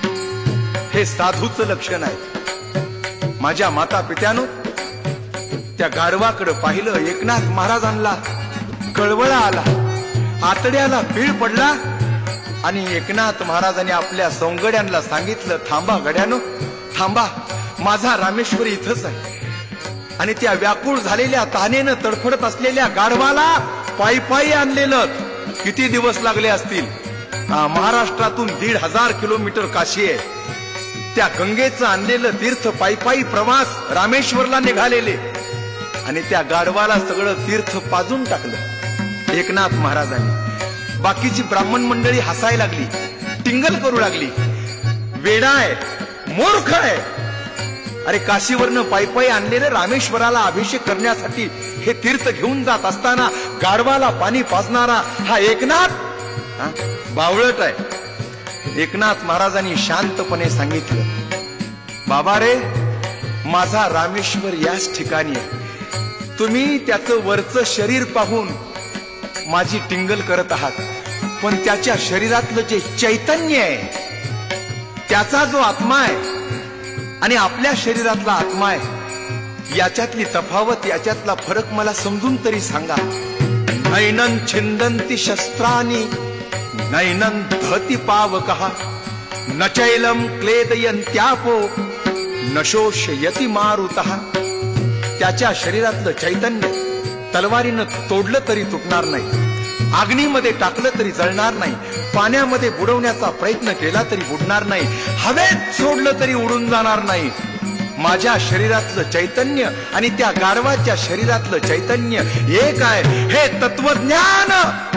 हे साधूचं लक्षण आहे. माझ्या माता पित्यानो, त्या गाढवाकडे पाहिलं. एकनाथ महाराजांना कळवळा आला, आतड्याला पीळ पडला आणि एकनाथ महाराजांनी आपल्या सौंगड्यांना सांगितलं, थांबा गड्यानो, थांबा, माझा रामेश्वर इथंच आहे. आणि त्या व्याकुळ झालेल्या तहानेनं तडफडत असलेल्या गाढवाला पायी पायी आणलेलं. किती दिवस लागले असतील? महाराष्ट्रातून 1,500 किलोमीटर काशी आहे. त्या गंगेचं आणलेलं तीर्थ पायी पायी प्रवास रामेश्वरला निघालेले आणि त्या गाढवाला सगळं तीर्थ पाजून टाकलं एकनाथ महाराजांनी. बाकीची ब्राह्मण मंडळी हसायला लागली, टिंगल करू लागली, वेडा आहे, मूर्ख आहे. अरे काशीवरनं पायी पायी आणलेले रामेश्वराला अभिषेक करण्यासाठी हे तीर्थ घेऊन जात असताना गाढवाला पाणी पाजणारा हा एकनाथ बावळट आहे. एकनाथ महाराजांनी शांतपणे सांगितलं, बाबा रे, माझा रामेश्वर याच ठिकाणी आहे. तुम्ही त्याचं वरचं शरीर पाहून माझी टिंगल करत आहात, पण त्याच्या शरीरातलं जे चैतन्य आहे, त्याचा जो आत्मा आहे आणि आपल्या शरीरातला आत्मा आहे, याच्यातली तफावत, याच्यातला फरक मला समजून तरी सांगा. नैनं छिंदन्ति शस्त्राणि नैनं दहति पावकः न चैलं क्लेदयन्त्यापो न शोषयति मारुतः. त्याच्या शरीरातलं चैतन्य तलवारीनं तोडलं तरी तुटणार नाही, अग्नीमध्ये टाकलं तरी जळणार नाही, पाण्यामध्ये बुडवण्याचा प्रयत्न केला तरी बुडणार नाही, हवेत सोडलं तरी उडून जाणार नाही. माझ्या शरीरातलं चैतन्य आणि त्या गाढवाच्या शरीरातलं चैतन्य एक आहे. हे तत्वज्ञान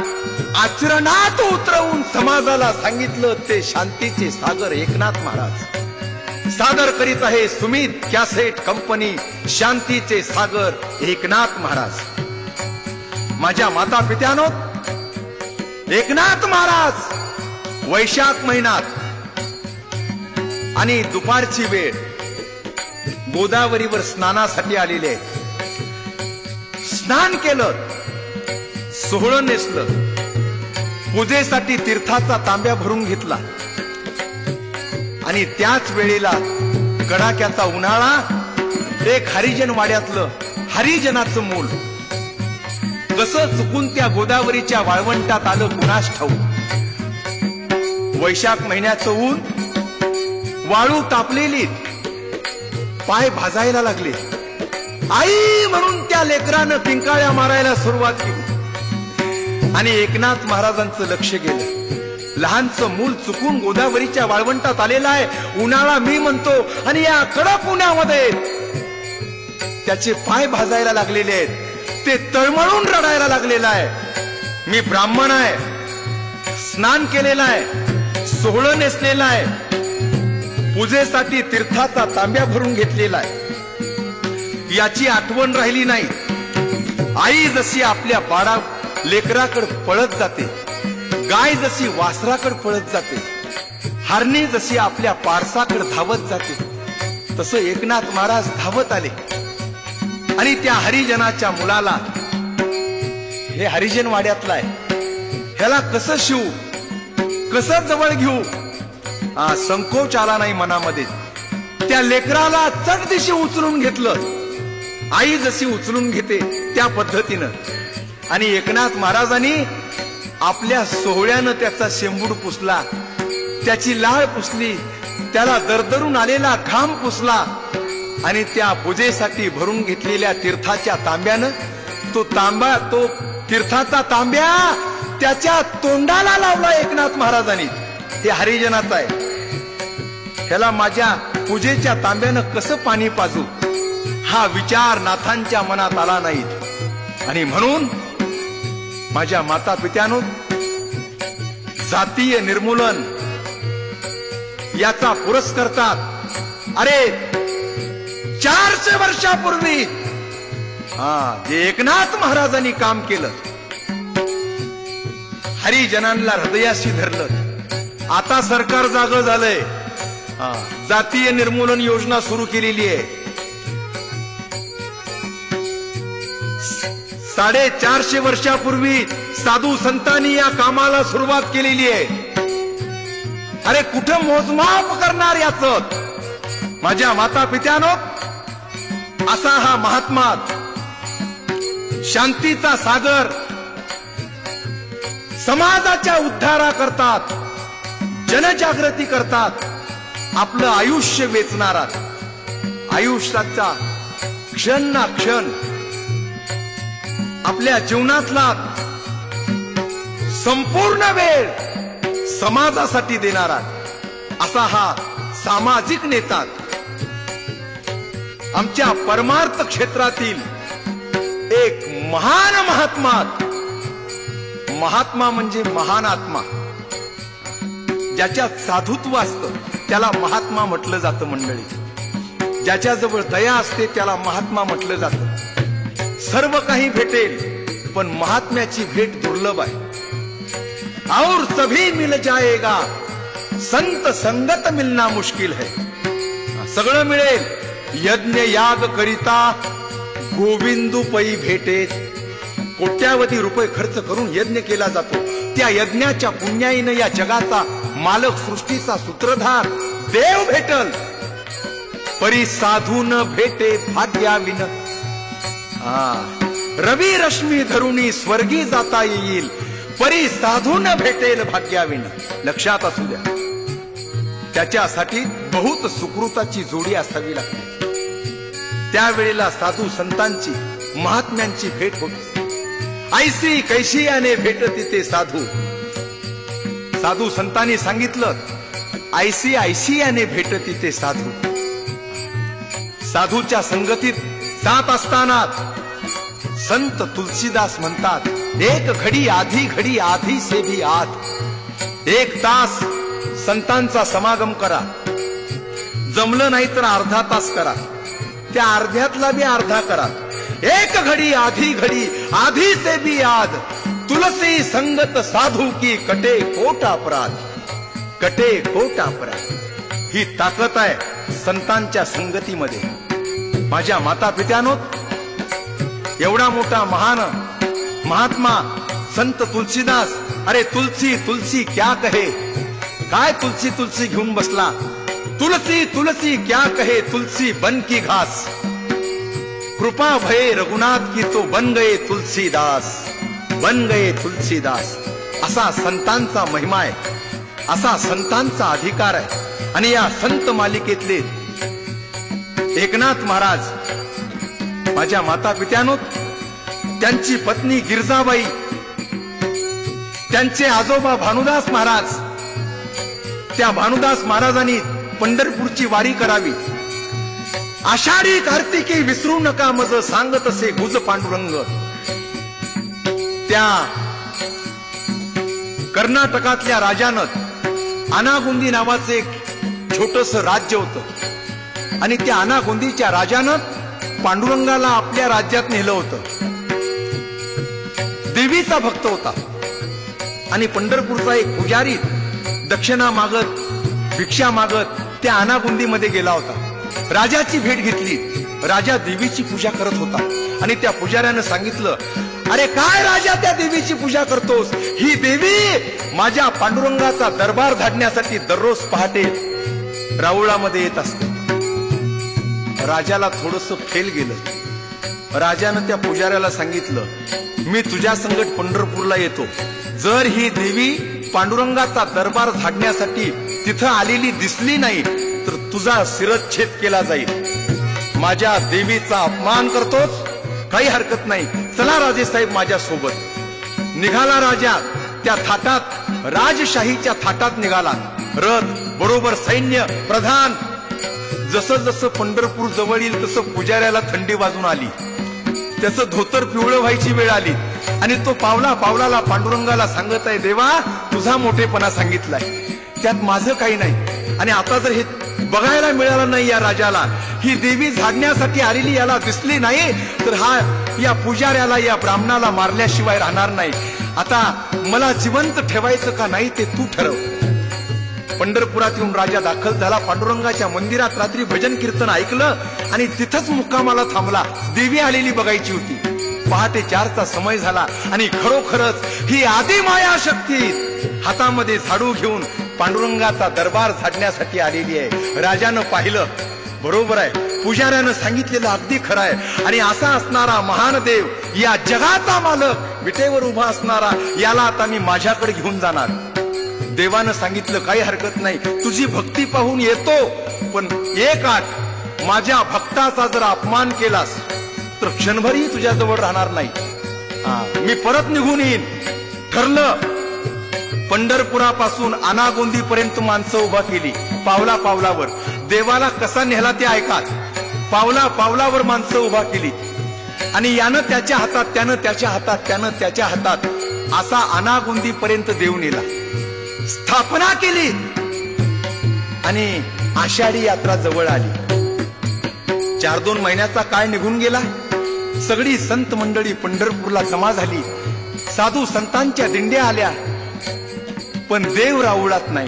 आचरणात उतरवून समाजाला सांगितलं ते शांतीचे सागर एकनाथ महाराज सादर करीत आहे. सुमित कॅसेट कंपनी, शांतीचे सागर एकनाथ महाराज. माझ्या माता पित्यानो, एकनाथ महाराज वैशाख महिन्यात आणि दुपारची वेळ गोदावरीवर स्नानासाठी आलेले. स्नान केलं, सोहळं नेसलं, पूजेसाठी तीर्थाचा तांब्या भरून घेतला आणि त्याच वेळेला कडाक्याचा उन्हाळा. एक हरिजन वाड्यातलं हरिजनाचं मूल कसं चुकून त्या गोदावरीच्या वाळवंटात आलं कुणास ठाऊक. वैशाख महिन्याचं ऊन, वाळू तापलेली, पाय भाजायला लागले. आई म्हणून त्या लेकरानं पिंकाळ्या मारायला सुरुवात केली आणि एकनाथ महाराजांचं लक्ष गेलं. लहानचं मूल चुकून गोदावरीच्या वाळवंटात आलेलं आहे. उन्हाळा मी म्हणतो आणि या कडक उन्हामध्ये त्याचे पाय भाजायला लागलेले आहेत, ते तळमळून रडायला लागलेलं आहे. मी ब्राह्मण आहे, स्नान केलेलं आहे, सोहळं नेसलेलं आहे, पूजेसाठी तीर्थाचा तांब्या भरून घेतलेला आहे, याची आठवण राहिली नाही. आई जशी आपल्या बाळा लेकराकडे पळत जाते, गाय जशी वासराकडे पळत जाते, हरणी जशी आपल्या पारसाकडे धावत जाते, तसं एकनाथ महाराज धावत आले आणि त्या हरिजनाच्या मुलाला, हे हरिजन वाड्यातला आहे, ह्याला कसं शिवू, कसं जवळ घेऊ, संकोच आला नाही मनामध्ये. त्या लेकराला चट दिशी उचलून घेतलं, आई जशी उचलून घेते त्या पद्धतीनं. आणि एकनाथ महाराजांनी आपल्या सोहळ्यानं त्याचा शेंबूड पुसला, त्याची लाळ पुसली, त्याला दरदरून आलेला घाम पुसला आणि त्या पूजेसाठी भरून घेतलेल्या तीर्थाच्या तांब्यानं तो तीर्थाचा तांब्या त्याच्या तोंडाला लावला एकनाथ महाराजांनी. हे हरिजनाचं आहे, ह्याला माझ्या पूजेच्या तांब्यानं कसं पाणी पाजू, हा विचार नाथांच्या मनात आला नाही. आणि म्हणून माझ्या माता पित्यानो, जातीय निर्मूलन याचा पुरस्कर्तात अरे 400 वर्षापूर्वी जे एकनाथ महाराजांनी काम केलं, हरिजनांना हृदयाशी धरलं. आता सरकार जागं झालंय, जातीय निर्मूलन योजना सुरू केलेली आहे. 450 वर्षापूर्वी साधू संतांनी या कामाला सुरुवात केलेली आहे. अरे कुठं मोजमाप करणार याचं? माझ्या माता पित्यानो, असा हा महात्मा शांतीचा सागर, समाजाच्या उद्धारा करतात, जनजागृती करतात, आपलं आयुष्य वेचणारा, आयुष्याचा क्षण ना क्षण आपल्या जीवनातला संपूर्ण वेळ समाजासाठी देणारा असा हा सामाजिक नेता आमच्या परमार्थ क्षेत्रातील एक महान महात्मा म्हणजे महान आत्मा. ज्याच्यात साधुत्व असतं त्याला महात्मा म्हटलं जातं मंडळी. ज्याच्याजवळ दया असते त्याला महात्मा म्हटलं जातं. सर्व काही भेटेल पण महात्म्याची भेट दुर्लभ आहे. और सभी मिल जाएगा, संत संगत मिलना मुश्किल है. सगळं मिळेल, यज्ञ याग करिता गोविंदू पै भेटे. कोट्यावधी रुपये खर्च करून यज्ञ केला जातो. त्या यज्ञाच्या पुण्याईनं या जगाचा मालक, सृष्टीचा सूत्रधार देव भेटल. परी साधू न भेटे भाग्याविन. रवी रश्मी धरुणी स्वर्गी जाता येईल, परी साधू न भेटेल भाग्याविन. लक्षात असू द्या, त्याच्यासाठी बहुत सुकृताची जोडी असावी लागते. त्यावेळेला साधू संतांची, महात्म्यांची भेट होते. ऐसी कैशी याने भेटती ते साधू. साधू संतांनी सांगितलं, ऐसी ऐशी याने भेटती ते साधू. साधूच्या संगतीत जात असताना संत तुलसीदास म्हणतात, एक घडी आधी से भी आध. एक तास संतांचा समागम करा, जमलं नाही तर अर्धा तास करा, त्या अर्ध्यातला बी अर्धा करा. एक घडी आधी से भी आध, तुलसी संगत साधू की कटे कोट अपराध. कटे कोट अपराध ही ताकद आहे संतांच्या संगतीमध्ये. माझ्या माता पित्यानो, एवढा मोठा महान महात्मा संत तुलसीदास, अरे तुलसी तुलसी क्या कहे, काय तुलसी तुलसी घेऊन बसला. तुलसी तुलसी क्या कहे, तुलसी बन की घास. कृपा भये रघुनाथ की तो बन गए तुलसीदास, बन गए तुलसीदास. असा संतांचा महिमा आहे, असा संतांचा अधिकार आहे. आणि या संत मालिकेतले एकनाथ महाराज, माझ्या माता पित्यानो, त्यांची पत्नी गिरजाबाई, त्यांचे आजोबा भानुदास महाराज, त्या भानुदास महाराजांनी पंढरपूरची वारी करावी. आषाढी कार्तिकी विसरू नका मज, सांगत असे गुज पांडुरंग. त्या कर्नाटकातल्या राजानं अनागोंदी नावाचे एक छोटस राज्य होतं आणि त्या अनागोंदीच्या राजानं पांडुरंगाला आपल्या राज्यात नेलं होतं. देवीचा भक्त होता आणि पंढरपूरचा एक पुजारी दक्षिणा मागत, भिक्षा मागत त्या अनागोंदीमध्ये गेला होता. राजाची भेट घेतली. राजा देवीची पूजा करत होता आणि त्या पुजाऱ्यानं सांगितलं, अरे काय राजा त्या देवीची पूजा करतोस, ही देवी माझ्या पांडुरंगाचा दरबार धाडण्यासाठी दररोज पहाटे राऊळामध्ये येत असते. राजाला थोडस फेल गेलं. राजानं त्या पुजाऱ्याला सांगितलं, मी तुझ्या संगत पंढरपूरला येतो, जर ही देवी पांडुरंगाचा दरबार झाडण्यासाठी तिथं आलेली दिसली नाही तर तुझा शिरच्छेद केला जाईल. माझ्या देवीचा अपमान करतोस, काही हरकत नाही, चला राजेसाहेब माझ्या सोबत. निघाला राजा त्या थाटात, राजशाहीच्या थाटात निघाला. रथ बरोबर सैन्य प्रधान. जसं जसं पंढरपूर जवळ येईल तसं पुजाऱ्याला थंडी वाजून आली. त्याचं धोतर पिवळं व्हायची वेळ आली आणि तो पावला पावलाला पांडुरंगाला सांगत आहे, देवा तुझा मोठेपणा सांगितलाय, त्यात माझं काही नाही. आणि आता जर हे बघायला मिळालं नाही या राजाला, ही देवी झाडण्यासाठी आलेली याला दिसली नाही तर हा या पुजाऱ्याला, या ब्राह्मणाला मारल्याशिवाय राहणार नाही. आता मला जिवंत ठेवायचं का नाही ते तू ठरव. पंढरपुरात येऊन राजा दाखल झाला. पांडुरंगाच्या मंदिरात रात्री भजन कीर्तन ऐकलं आणि तिथंच मुक्कामाला थांबला. देवी आलेली बघायची होती. पहाटे 4चा समय झाला आणि खरोखरच ही आदिमाया शक्ती हातामध्ये झाडू घेऊन पांडुरंगाचा दरबार झाडण्यासाठी आलेली आहे. राजानं पाहिलं, बरोबर आहे, पुजाऱ्यानं सांगितलेलं अगदी खरं आहे. आणि असा असणारा महान देव, या जगाचा मालक, विटेवर उभा असणारा, याला आता मी माझ्याकडे घेऊन जाणार. देवानं सांगितलं काही हरकत नाही, तुझी भक्ती पाहून येतो, पण एक आठ, माझ्या भक्ताचा जर अपमान केलास तर क्षणभरही तुझ्याजवळ राहणार नाही. मी परत निघून येईन. ठरलं. पंढरपुरापासून अनागोंदी पर्यंत माणसं उभा केली, पावला पावलावर. देवाला कसा नेला ते ऐकात. पावला पावलावर माणसं उभा केली आणि यानं त्याच्या हातात, त्यानं त्याच्या हातात, त्यानं त्याच्या हातात, असा अनागोंदी पर्यंत देव नेला. स्थापना केली आणि आषाढी यात्रा जवळ आली. 4-2 महिन्याचा काळ निघून गेला. सगळी संत मंडळी पंढरपूरला जमा झाली. साधू संतांच्या दिंड्या आल्या, पण देव राऊळात नाही.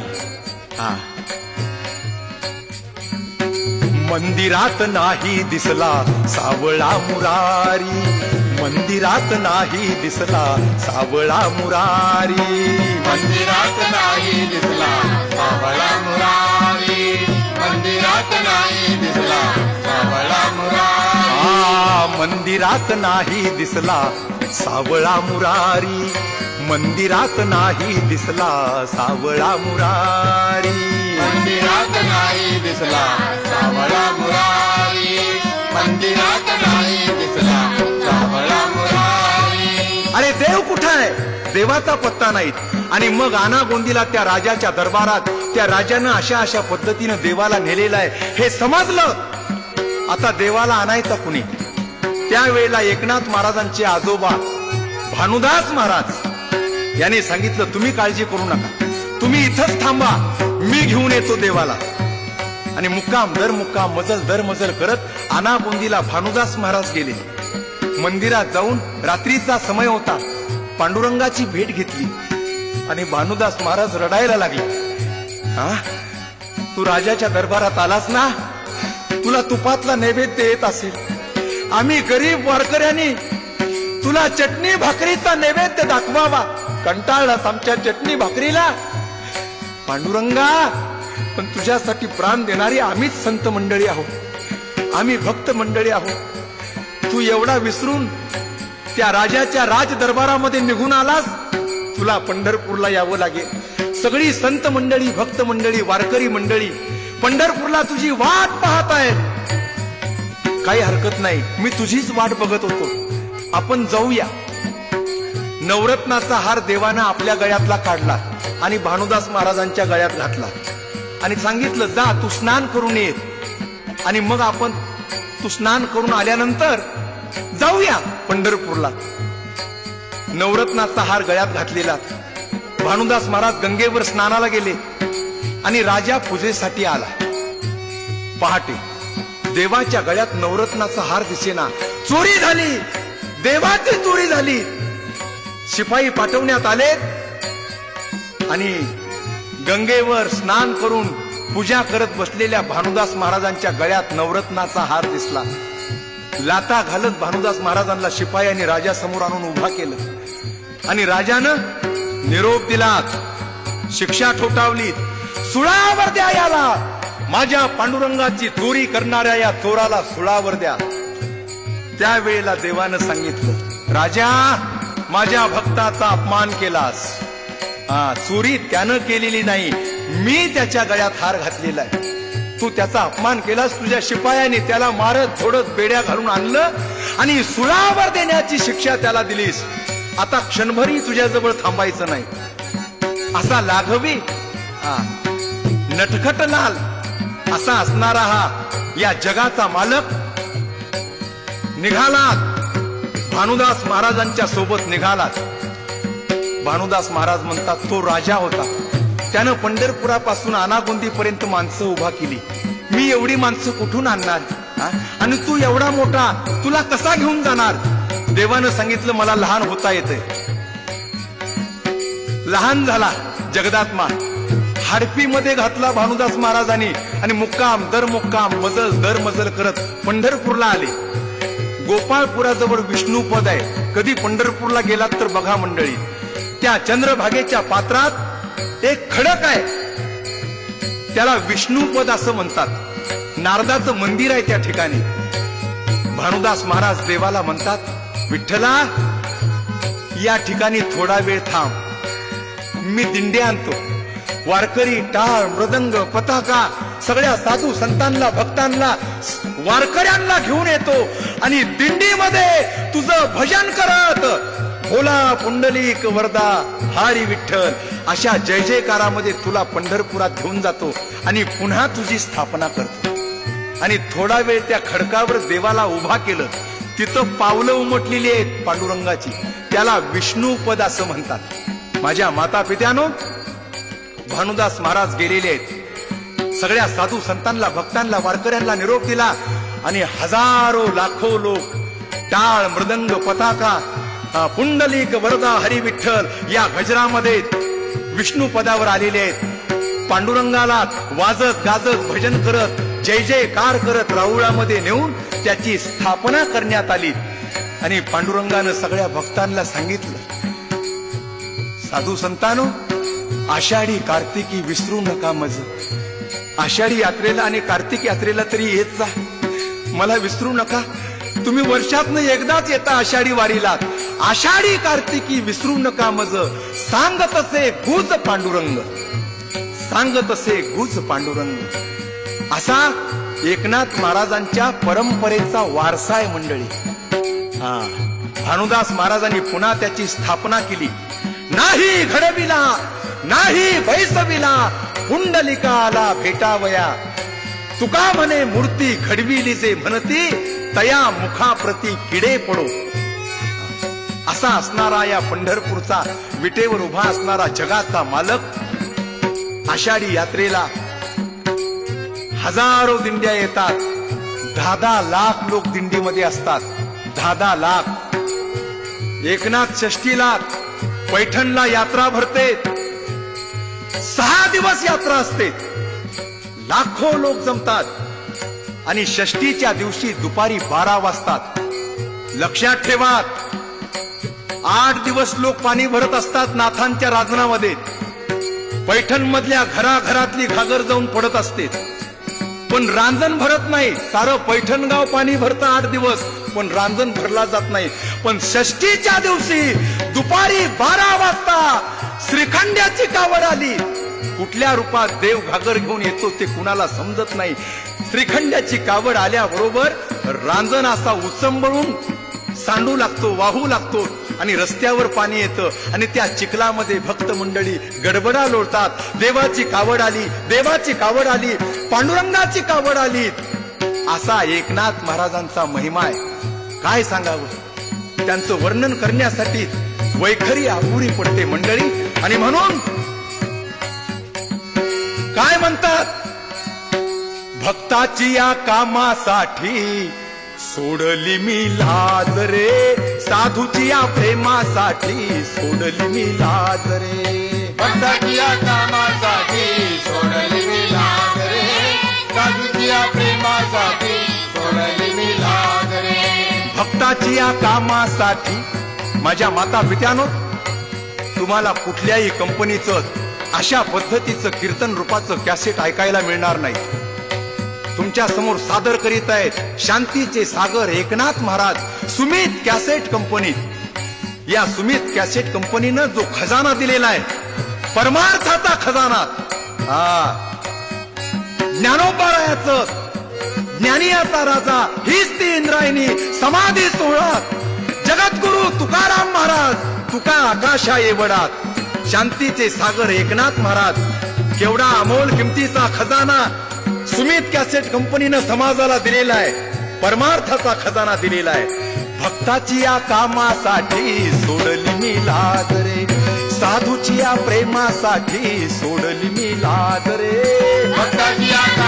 मंदिरात नाही दिसला सावळा मुरारी, मंदिरात नाही दिसला सावळा मुरारी, मंदिरात नाही दिसला सावळा मुरारी, मंदिरात नाही दिसला सावळा मुरारी. मंदिरात नाही दिसला सावळा मुरारी, मंदिरात नाही दिसला सावळा मुरारी, मंदिरात नाही दिसला सावळा मुरारी, मंदिरात नाही दिसला सावळा मुरारी. अरे देव कुठं आहे? देवाचा पत्ता नाहीत. आणि मग आनागोंदीला त्या राजाच्या दरबारात त्या राजानं अशा अशा पद्धतीनं देवाला नेलेलं आहे हे समजलं. आता देवाला आणायचा कुणी? त्यावेळेला एकनाथ महाराजांचे आजोबा भानुदास महाराज यांनी सांगितलं, तुम्ही काळजी करू नका, तुम्ही इथंच थांबा, मी घेऊन येतो देवाला. आणि मुक्काम दर मुक्काम, मजल दर मजल करत आनागोंदीला भानुदास महाराज गेले. मंदिरात जाऊन रात्रीचा समय होता, पांडुरंगाची भेट घेतली आणि भानुदास महाराज रडायला लागले. तू राजाच्या दरबारात आलास ना, तुला तुपातला नैवेद्य येत असेल, आम्ही गरीब वारकऱ्यांनी तुला चटणी भाकरीचा नैवेद्य दाखवावा, कंटाळलास आमच्या चटणी भाकरीला. पांडुरंगा, पण तुझ्यासाठी प्राण देणारी आम्हीच संत मंडळी आहोत, आम्ही भक्त मंडळी आहोत. तू एवढा विसरून त्या राजाच्या राज दरबारामध्ये निघून आलास, तुला पंढरपूरला यावं लागेल. सगळी संत मंडळी, भक्त मंडळी, वारकरी मंडळी पंढरपूरला तुझी वाट पाहत आहेत. काही हरकत नाही, मी तुझीच वाट बघत होतो, आपण जाऊया. नवरत्नाचा हार देवानं आपल्या गळ्यातला काढला आणि भानुदास महाराजांच्या गळ्यात घातला आणि सांगितलं, जा तू स्नान करून ये. आणि मग आपण तू स्नान करून आल्यानंतर जाऊया पंढरपूरला. नवरत्नाचा हार गळ्यात घातलेला भानुदास महाराज गंगेवर स्नानाला गेले आणि राजा पूजेसाठी आला. पहाटे देवाच्या गळ्यात नवरत्नाचा हार दिसेना, चोरी झाली, देवाची चोरी झाली. शिपाई पाठवण्यात आले आणि गंगेवर स्नान करून पूजा करत बसलेल्या भानुदास महाराजांच्या गळ्यात नवरत्नाचा हार दिसला. लाता घालत भानुदास महाराजांना शिपायांनी राजासमोर आणून उभा केलं आणि राजानं निरोप दिला, शिक्षा ठोठावली, सुळावर द्या याला, माझ्या पांडुरंगाची चोरी करणाऱ्या या चोराला सुळावर द्या. त्यावेळेला देवानं सांगितलं, राजा, माझ्या भक्ताचा अपमान केलास. चोरी त्यानं केलेली नाही, मी त्याच्या गळ्यात हार घातलेला आहे. तू त्याचा अपमान केलास, तुझ्या शिपायाने त्याला मारत झोडत बेड्या घालून आणलं आणि सुळावर देण्याची शिक्षा त्याला दिलीस. आता क्षणभरही तुझ्याजवळ थांबायचं नाही. असा लाघवी, नटखट लाल असा असणारा हा या जगाचा मालक निघालात, भानुदास महाराजांच्या सोबत निघालात. भानुदास महाराज म्हणतात, तो राजा होता, त्यानं पंढरपुरापासून अनागोंदी पर्यंत माणसं उभा केली. मी एवढी माणसं कुठून आणणार? आणि तू एवढा मोठा, तुला कसा घेऊन जाणार? देवानं सांगितलं, मला लहान होता येतंय. लहान झाला जगदात्मा, हाडपीमध्ये घातला भानुदास महाराजांनी आणि मुक्काम दर मुक्काम, मजल दर मजल करत पंढरपूरला आले. गोपाळपुराजवळ विष्णूपद आहे, कधी पंढरपूरला गेलात तर बघा मंडळी. त्या चंद्रभागेच्या पात्रात एक खडक आहे, त्याला विष्णूपद असं म्हणतात. नारदाचं मंदिर आहे त्या ठिकाणी. भानुदास महाराज देवाला म्हणतात, विठ्ठला या ठिकाणी थोडा वेळ थांब, मी दिंडे आणतो. वारकरी टाळ मृदंग पताका सगळ्या साधू संतांना भक्तांना वारकऱ्यांना घेऊन येतो आणि दिंडीमध्ये तुझं भजन करत भोला पुंडलिक वरदा हरी विठ्ठल अशा जय जयकारामध्ये तुला पंढरपुरात घेऊन जातो आणि पुन्हा तुझी स्थापना करतो. आणि थोडा वेळ त्या खडकावर देवाला उभा केलं. तिथं पावलं उमटलेली आहेत पांडुरंगाची, त्याला विष्णुपद असं म्हणतात. माझ्या माता पित्यानो, भानुदास महाराज गेलेले आहेत. सगळ्या साधू संतांना भक्तांना वारकऱ्यांना निरोप दिला आणि हजारो लाखो लोक टाळ मृदंग पताका पुंडलिक वरदा हरी विठ्ठल या गजरामध्ये विष्णू पदावर आलेले आहेत. पांडुरंगाला वाजत गाजत भजन करत जय जयकार करत राहुळामध्ये नेऊन त्याची स्थापना करण्यात आली. आणि पांडुरंगानं सगळ्या भक्तांना सांगितलं, साधू संतांनो, आषाढी कार्तिकी विसरू नका मज. आषाढी यात्रेला आणि कार्तिक यात्रेला तरी येत जा, मला विसरू नका. तुम्ही वर्षातनं एकदाच येता आषाढी वारीला. आषाढी कार्तिकी विसरू नका मज. सांगत असे गुज पांडुरंग, सांगत असे गुज पांडुरंग. असा एकनाथ महाराजांच्या परंपरेचा वारसा आहे मंडळी. भानुदास महाराजांनी पुन्हा त्याची स्थापना केली. नाही घडविला नाही बैसविला पुंडलिकाला भेटावया. तुका म्हणे मूर्ती घडविली जे म्हणती तया मुखाप्रती किडे पडो. असा असणारा या पंढरपूरचा विटेवर उभा असणारा जगाचा मालक आषाढी यात्रेला हजारो दिंड्या येतात. 10-10 लाख लोक दिंडीमध्ये असतात. 10-10 लाख. एकनाथ षष्ठीला पैठणला यात्रा भरते. 6 दिवस यात्रा असते. लाखो लोक जमतात आणि षष्ठीच्या दिवशी दुपारी 12 वाजतात. लक्षात ठेवा, 8 दिवस लोक पाणी भरत असतात नाथांच्या रांजणामध्ये. पैठण मधल्या घराघरातली घागर जाऊन पडत असते, पण रांजण भरत नाही. सारं पैठण गाव पाणी भरतं 8 दिवस, पण रांजण भरला जात नाही. पण षष्ठीच्या दिवशी दुपारी 12 वाजता श्रीखंड्याची कावड आली. कुठल्या रूपात देव घागर घेऊन येतो ते कुणाला समजत नाही. श्रीखंड्याची कावड आल्याबरोबर रांजण असा उचंबळून सांडू लागतो, वाहू लागतो आणि रस्त्यावर पाणी येतं आणि त्या चिखलामध्ये भक्त मंडळी गडबडा लोळतात. देवाची कावड आली, देवाची कावड आली, पांडुरंगाची कावड आली. असा एकनाथ महाराजांचा महिमा आहे. काय सांगावं, त्यांचं वर्णन करण्यासाठी वैखरी अपुरी पडते मंडळी. आणि म्हणून काय म्हणतात, भक्ताची या कामासाठी सोडली मी लाज रे, साधूची या प्रेमासाठी सोडली मी लाज रे. भक्ताची या कामासाठी सोडली मी लाज रे, साधूची या प्रेमासाठी सोडली मी लाज रे. भक्ताची या कामासाठी. माझ्या माता पित्यानो, तुम्हाला कुठल्याही कंपनीचं अशा पद्धतीचं कीर्तन रूपाचं कॅसेट ऐकायला मिळणार नाही. तुमच्या समोर सादर करीत आहेत शांतीचे सागर एकनाथ महाराज, सुमित कॅसेट कंपनी. या सुमित कॅसेट कंपनीनं जो खजाना दिलेला आहे, परमार्थाचा खजाना, ज्ञानोपारायाचं ज्ञानियाचा राजा, हीच ती इंद्रायणी समाधी सोहळा. जगद्गुरु तुकाराम महाराज, तुका आकाशा येवडात. शांतीचे सागर एकनाथ महाराज, केवढा अमोल किमतीचा खजाना सुमित कॅसेट कंपनीनं समाजाला दिलेला आहे. परमार्थाचा खजाना दिलेला आहे. भक्ताची या कामासाठी सोडली मी लाज रे, साधूची या प्रेमासाठी सोडली मी लाज रे. भक्ताची या